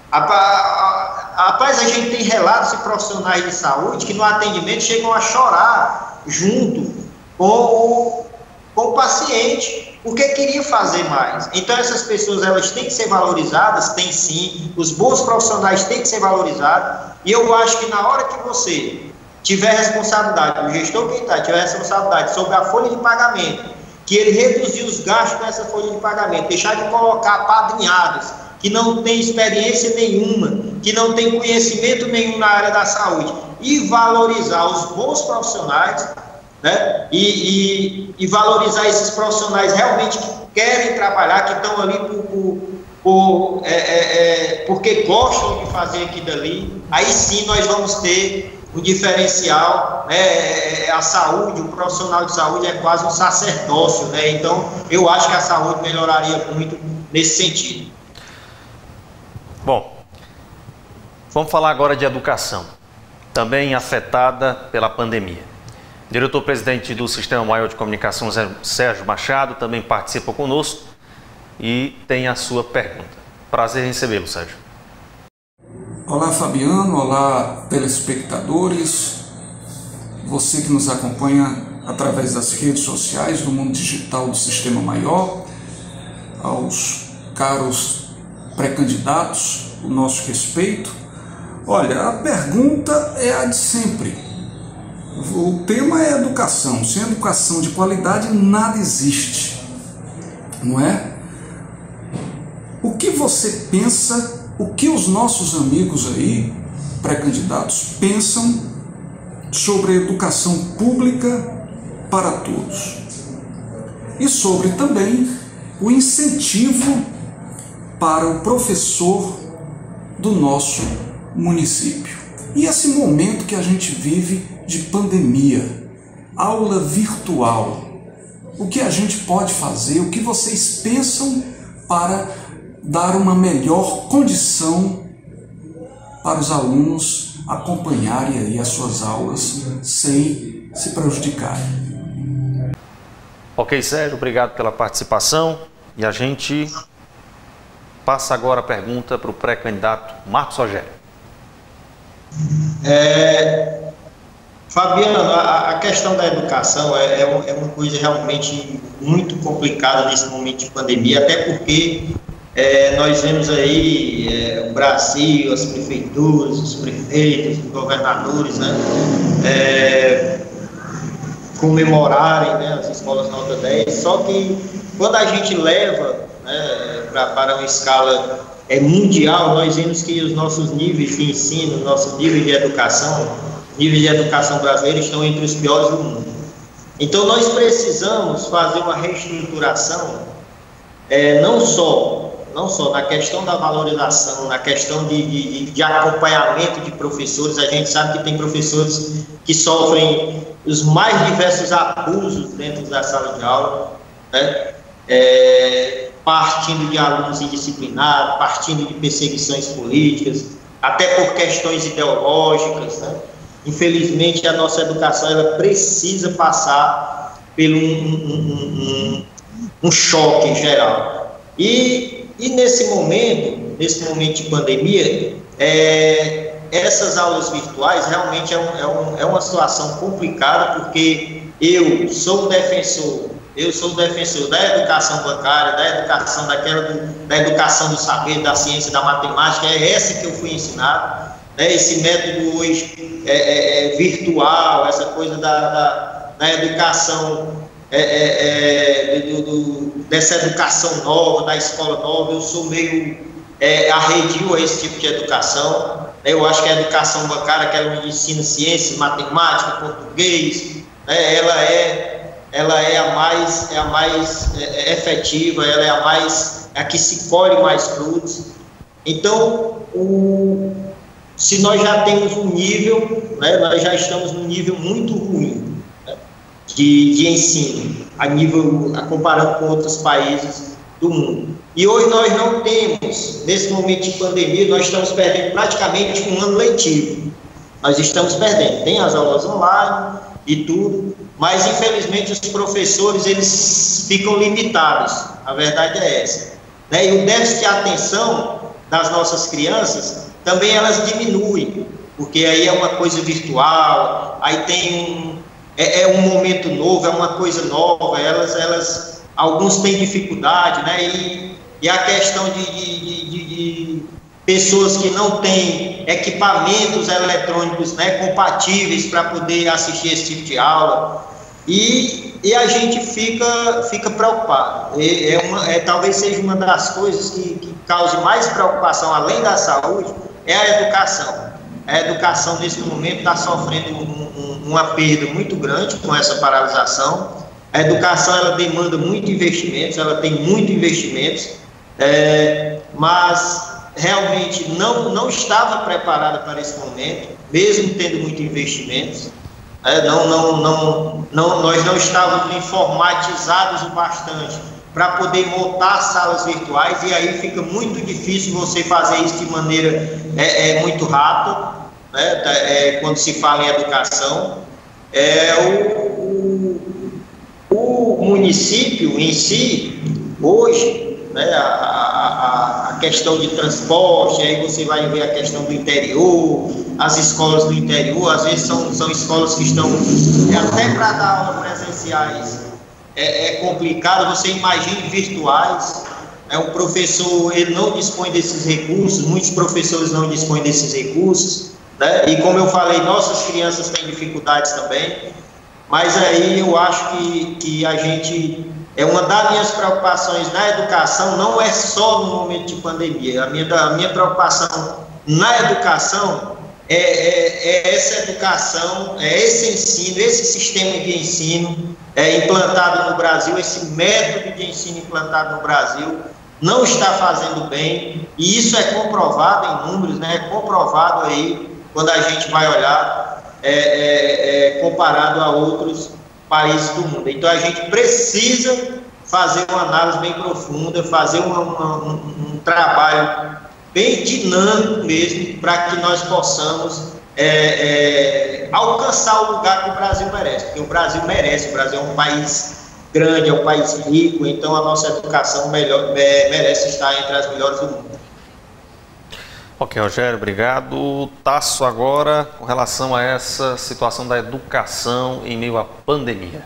Rapaz, a gente tem relatos de profissionais de saúde que no atendimento chegam a chorar junto com o, com o paciente, porque queria fazer mais. Então essas pessoas, elas têm que ser valorizadas, tem sim, os bons profissionais têm que ser valorizados, e eu acho que na hora que você tiver responsabilidade, o gestor que está, tiver responsabilidade sobre a folha de pagamento, que ele reduzir os gastos com essa folha de pagamento, deixar de colocar apadrinhados, que não tem experiência nenhuma, que não tem conhecimento nenhum na área da saúde, e valorizar os bons profissionais, né? E, e, e valorizar esses profissionais realmente que querem trabalhar, que estão ali por, por, por, é, é, é, porque gostam de fazer aquilo ali, aí sim nós vamos ter um diferencial, né? A saúde, o profissional de saúde é quase um sacerdócio, né? Então eu acho que a saúde melhoraria muito nesse sentido. Bom, vamos falar agora de educação, também afetada pela pandemia. O diretor-presidente do Sistema Maior de Comunicação, Sérgio Machado, também participa conosco e tem a sua pergunta. Prazer em recebê-lo, Sérgio. Olá, Fabiano. Olá, telespectadores. Você que nos acompanha através das redes sociais do mundo digital do Sistema Maior, aos caros pré-candidatos, o nosso respeito. Olha, a pergunta é a de sempre. O tema é educação. Sem educação de qualidade, nada existe, não é? O que você pensa, o que os nossos amigos aí, pré-candidatos, pensam sobre a educação pública para todos? E sobre também o incentivo para o professor do nosso município. E esse momento que a gente vive de pandemia, aula virtual, o que a gente pode fazer, o que vocês pensam para dar uma melhor condição para os alunos acompanharem aí as suas aulas sem se prejudicarem? Ok, Sérgio, obrigado pela participação, e a gente passa agora a pergunta para o pré-candidato Marcos Rogério. É, Fabiano, a, a questão da educação é, é, é uma coisa realmente muito complicada nesse momento de pandemia, até porque é, nós vemos aí é, o Brasil, as prefeituras, os prefeitos, os governadores, né, é, comemorarem, né, as escolas nota dez, só que quando a gente leva, né, pra, para uma escala é, mundial, nós vemos que os nossos níveis de ensino, nossos níveis de educação, níveis de educação brasileira estão entre os piores do mundo. Então nós precisamos fazer uma reestruturação, é, não só não só na questão da valorização, na questão de, de, de acompanhamento de professores. A gente sabe que tem professores que sofrem os mais diversos abusos dentro da sala de aula, né? é, partindo de alunos indisciplinados, partindo de perseguições políticas, até por questões ideológicas, né? Infelizmente, a nossa educação ela precisa passar por um, um, um, um choque geral. E, e nesse momento, nesse momento de pandemia, é, essas aulas virtuais realmente é, um, é, um, é uma situação complicada, porque eu sou defensor, eu sou defensor da educação bancária, da educação daquela do, da educação do saber, da ciência, da matemática, é essa que eu fui ensinado. Né, esse método hoje é, é, é virtual, essa coisa da, da, da educação, é, é, é, do, do, dessa educação nova, da escola nova, eu sou meio é, arredio a esse tipo de educação. Né, eu acho que a educação bancária, que ela ensina ciência, matemática, português, né, ela, é, ela é a mais, é a mais é, efetiva, ela é a mais, a que se colhe mais frutos. Então, o se nós já temos um nível, né, nós já estamos num nível muito ruim, né, de, de ensino, a nível, a comparando com outros países do mundo. E hoje nós não temos, nesse momento de pandemia, nós estamos perdendo praticamente um ano letivo. Nós estamos perdendo. Tem as aulas online e tudo, mas infelizmente os professores eles ficam limitados. A verdade é essa. Né? E o déficit de atenção das nossas crianças também elas diminuem, porque aí é uma coisa virtual, aí tem um, é, é um momento novo, é uma coisa nova, elas, elas, alguns têm dificuldade, né, e, e a questão de, de, de, de pessoas que não têm equipamentos eletrônicos, né, compatíveis para poder assistir esse tipo de aula, e, e a gente fica, fica preocupado, é, é, uma, é talvez seja uma das coisas que, que cause mais preocupação, além da saúde, é a educação. A educação, nesse momento, está sofrendo um, um, uma perda muito grande com essa paralisação. A educação, ela demanda muito investimentos, ela tem muito investimentos, é, mas realmente não, não estava preparada para esse momento, mesmo tendo muito investimentos. É, não, não, não, não, nós não estávamos informatizados o bastante para poder montar salas virtuais, e aí fica muito difícil você fazer isso de maneira é, é, muito rápida, né, é, quando se fala em educação. É, o, o, o município em si, hoje, né, a, a, a questão de transporte, aí você vai ver a questão do interior, as escolas do interior, às vezes são, são escolas que estão, até para dar aula presenciais, É, é complicado, você imagine virtuais, é, o professor ele não dispõe desses recursos, muitos professores não dispõem desses recursos, né? E como eu falei, nossas crianças têm dificuldades também, mas aí eu acho que, que a gente, é uma das minhas preocupações na educação, não é só no momento de pandemia, a minha, a minha preocupação na educação é, é, é essa educação, é esse ensino, esse sistema de ensino, É, implantado no Brasil, esse método de ensino implantado no Brasil não está fazendo bem, e isso é comprovado em números, né? É comprovado aí quando a gente vai olhar é, é, é, comparado a outros países do mundo. Então a gente precisa fazer uma análise bem profunda, fazer uma, uma, um, um trabalho bem dinâmico mesmo, para que nós possamos É, é, alcançar o lugar que o Brasil merece, porque o Brasil merece, o Brasil é um país grande, é um país rico, então a nossa educação melhor, é, merece estar entre as melhores do mundo. Ok, Rogério, obrigado. Tasso, agora, com relação a essa situação da educação em meio à pandemia.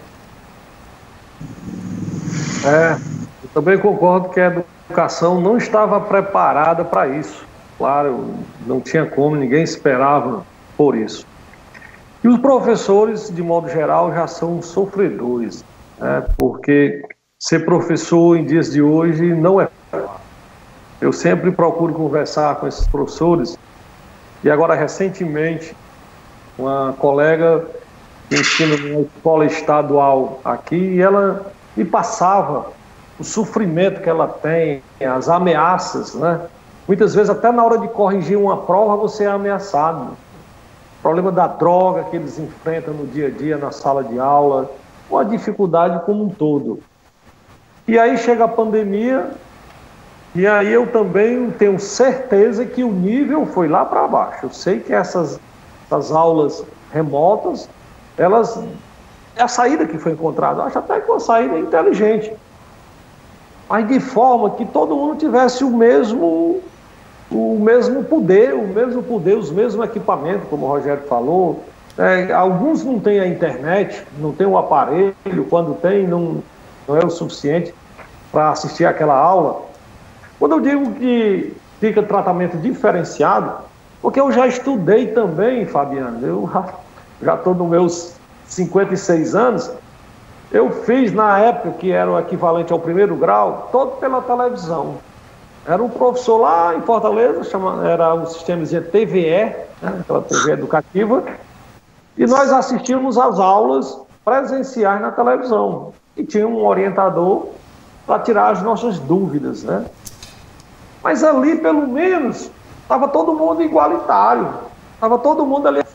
É, eu também concordo que a educação não estava preparada para isso. Claro, não tinha como, ninguém esperava por isso. E os professores, de modo geral, já são sofredores, né? Porque ser professor em dias de hoje não é fácil. Eu sempre procuro conversar com esses professores, e agora, recentemente, uma colega que ensina numa escola estadual aqui, e ela me passava o sofrimento que ela tem, as ameaças, né? Muitas vezes, até na hora de corrigir uma prova, você é ameaçado. O problema da droga que eles enfrentam no dia a dia, na sala de aula, uma dificuldade como um todo. E aí chega a pandemia, e aí eu também tenho certeza que o nível foi lá para baixo. Eu sei que essas, essas aulas remotas, elas, é a saída que foi encontrada. Eu acho até que uma saída inteligente, mas de forma que todo mundo tivesse o mesmo, o mesmo poder, o mesmo poder, os mesmos equipamentos, como o Rogério falou. É, alguns não têm a internet, não têm o aparelho, quando tem, não, não é o suficiente para assistir aquela aula. Quando eu digo que fica tratamento diferenciado, porque eu já estudei também, Fabiano, eu já estou nos meus cinquenta e seis anos, eu fiz na época que era o equivalente ao primeiro grau, todo pela televisão. Era um professor lá em Fortaleza, chama, era um sistema de T V E, né, aquela T V educativa, e nós assistíamos às aulas presenciais na televisão. E tinha um orientador para tirar as nossas dúvidas, né? Mas ali, pelo menos, estava todo mundo igualitário. Estava todo mundo ali.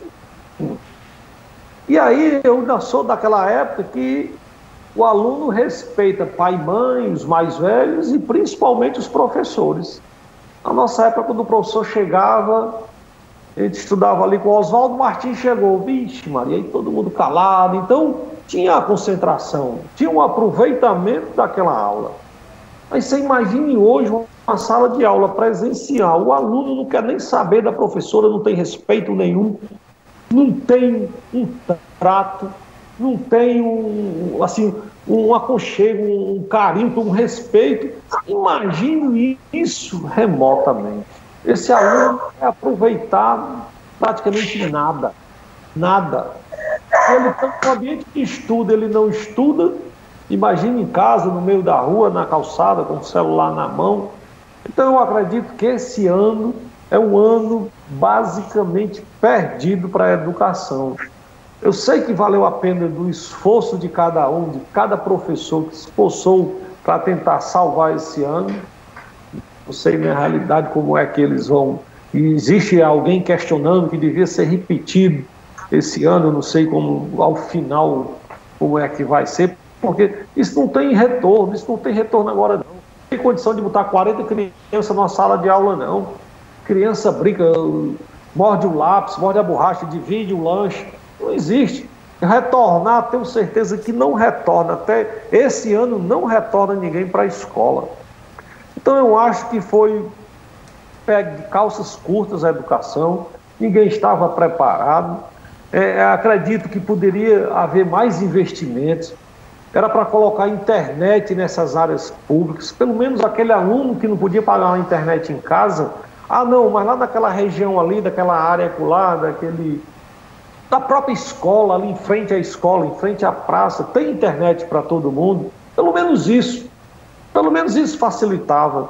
E aí, eu ainda sou daquela época que o aluno respeita pai e mãe, os mais velhos e principalmente os professores. Na nossa época, quando o professor chegava, a gente estudava ali com o Oswaldo Martins, chegou, vixe Maria, aí todo mundo calado. Então, tinha a concentração, tinha um aproveitamento daquela aula. Mas você imagine hoje uma sala de aula presencial, o aluno não quer nem saber da professora, não tem respeito nenhum, não tem um trato, não tem um, assim, um aconchego, um carinho, um respeito. Imagine isso remotamente. Esse aluno é aproveitar praticamente nada, nada. Ele está no ambiente que estuda, ele não estuda. Imagine em casa, no meio da rua, na calçada, com o celular na mão. Então eu acredito que esse ano é um ano basicamente perdido para a educação. Eu sei que valeu a pena do esforço de cada um, de cada professor que se esforçou para tentar salvar esse ano. Não sei na realidade como é que eles vão. E existe alguém questionando que devia ser repetido esse ano, eu não sei como ao final como é que vai ser, porque isso não tem retorno, isso não tem retorno agora não. Não tem condição de botar quarenta crianças numa sala de aula não. Criança brinca, morde o lápis, morde a borracha, divide o lanche, não existe. Retornar, tenho certeza que não retorna, até esse ano não retorna ninguém para a escola. Então eu acho que foi pegue de calças curtas a educação, ninguém estava preparado. É, acredito que poderia haver mais investimentos, era para colocar internet nessas áreas públicas, pelo menos aquele aluno que não podia pagar a internet em casa, ah não, mas lá naquela região ali, daquela área acolá, daquele, da própria escola, ali em frente à escola, em frente à praça, tem internet para todo mundo, pelo menos isso, pelo menos isso facilitava.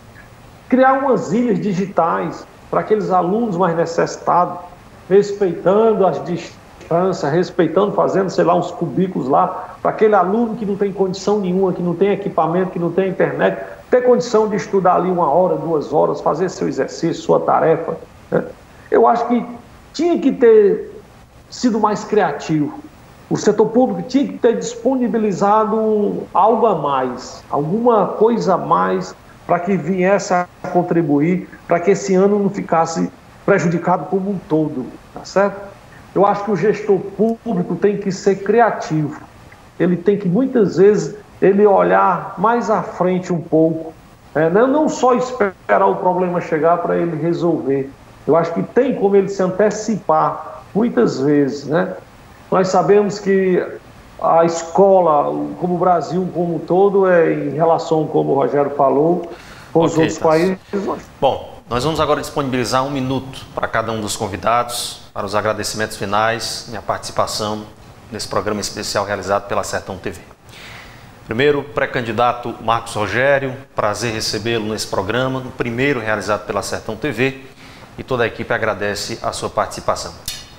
Criar umas ilhas digitais para aqueles alunos mais necessitados, respeitando as distâncias, respeitando, fazendo, sei lá, uns cubículos lá, para aquele aluno que não tem condição nenhuma, que não tem equipamento, que não tem internet, ter condição de estudar ali uma hora, duas horas, fazer seu exercício, sua tarefa, né? Eu acho que tinha que ter sido mais criativo. O setor público tinha que ter disponibilizado algo a mais, alguma coisa a mais, para que viesse a contribuir, para que esse ano não ficasse prejudicado como um todo, tá certo? Eu acho que o gestor público tem que ser criativo. Ele tem que, muitas vezes, ele olhar mais à frente um pouco, né? Não só esperar o problema chegar para ele resolver. Eu acho que tem como ele se antecipar, muitas vezes, né? Nós sabemos que a escola, como o Brasil como um todo, é em relação, como o Rogério falou, com os okay, outros tá. países. Bom, nós vamos agora disponibilizar um minuto para cada um dos convidados, para os agradecimentos finais e a participação nesse programa especial realizado pela Sertão T V. Primeiro, pré-candidato Marcos Rogério, prazer recebê-lo nesse programa, no primeiro realizado pela Sertão T V, e toda a equipe agradece a sua participação.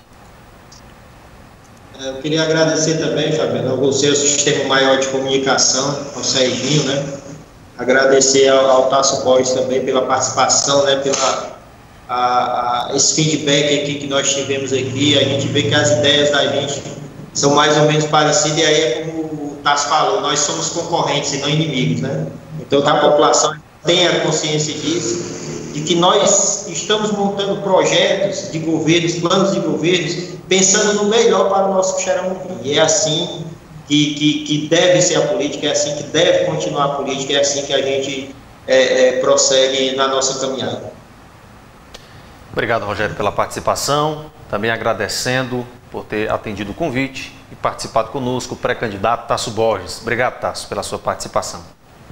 Eu queria agradecer também, Fabiano, ao você, o Sistema Maior de Comunicação, ao Serginho, né? Agradecer ao, ao Tasso Borges também pela participação, né? Pela a, a, esse feedback aqui que nós tivemos aqui. A gente vê que as ideias da gente são mais ou menos parecidas, e aí é como o Tasso falou, nós somos concorrentes e não inimigos, né? Então, que a população tenha consciência disso, de que nós estamos montando projetos de governos, planos de governos, pensando no melhor para o nosso Quixeramobim. E é assim que, que, que deve ser a política, é assim que deve continuar a política, é assim que a gente é, é, prossegue na nossa caminhada. Obrigado, Rogério, pela participação. Também agradecendo por ter atendido o convite e participado conosco, o pré-candidato Tasso Borges. Obrigado, Tasso, pela sua participação.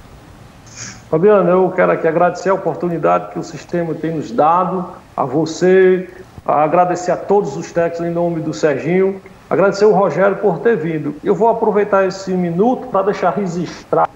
Fabiano, eu quero aqui agradecer a oportunidade que o sistema tem nos dado, a você, a agradecer a todos os técnicos em nome do Serginho, agradecer o Rogério por ter vindo. Eu vou aproveitar esse minuto para deixar registrado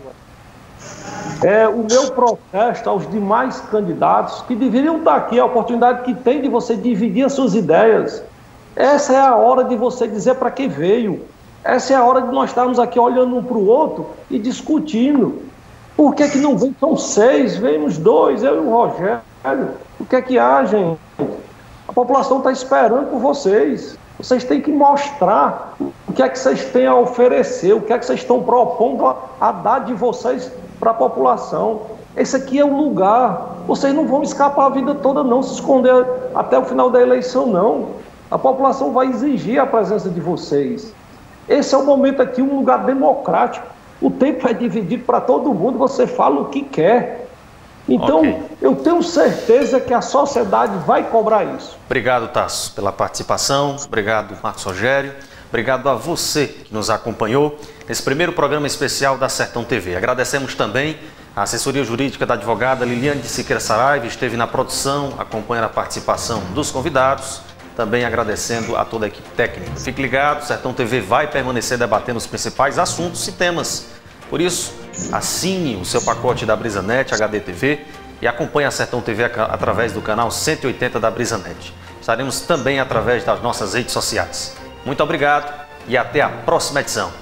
é, o meu protesto aos demais candidatos que deveriam estar aqui, a oportunidade que tem de você dividir as suas ideias. Essa é a hora de você dizer para que veio. Essa é a hora de nós estarmos aqui olhando um para o outro e discutindo. Por que que não vem? São seis, vemos dois, eu e o Rogério. O que é que há, gente? A população está esperando por vocês. Vocês têm que mostrar o que é que vocês têm a oferecer, o que é que vocês estão propondo a, a dar de vocês para a população. Esse aqui é o lugar. Vocês não vão escapar a vida toda, não, se esconder até o final da eleição, não. A população vai exigir a presença de vocês. Esse é o momento aqui, um lugar democrático. O tempo é dividido para todo mundo, você fala o que quer. Então, okay. Eu tenho certeza que a sociedade vai cobrar isso. Obrigado, Tasso, pela participação. Obrigado, Marcos Rogério. Obrigado a você que nos acompanhou nesse primeiro programa especial da Sertão T V. Agradecemos também a assessoria jurídica da advogada Liliane de Siqueira Saraiva, esteve na produção, acompanhando a participação dos convidados. Também agradecendo a toda a equipe técnica. Fique ligado, Sertão T V vai permanecer debatendo os principais assuntos e temas. Por isso, assine o seu pacote da BrisaNet H D T V e acompanhe a Sertão T V através do canal cento e oitenta da BrisaNet. Estaremos também através das nossas redes sociais. Muito obrigado e até a próxima edição.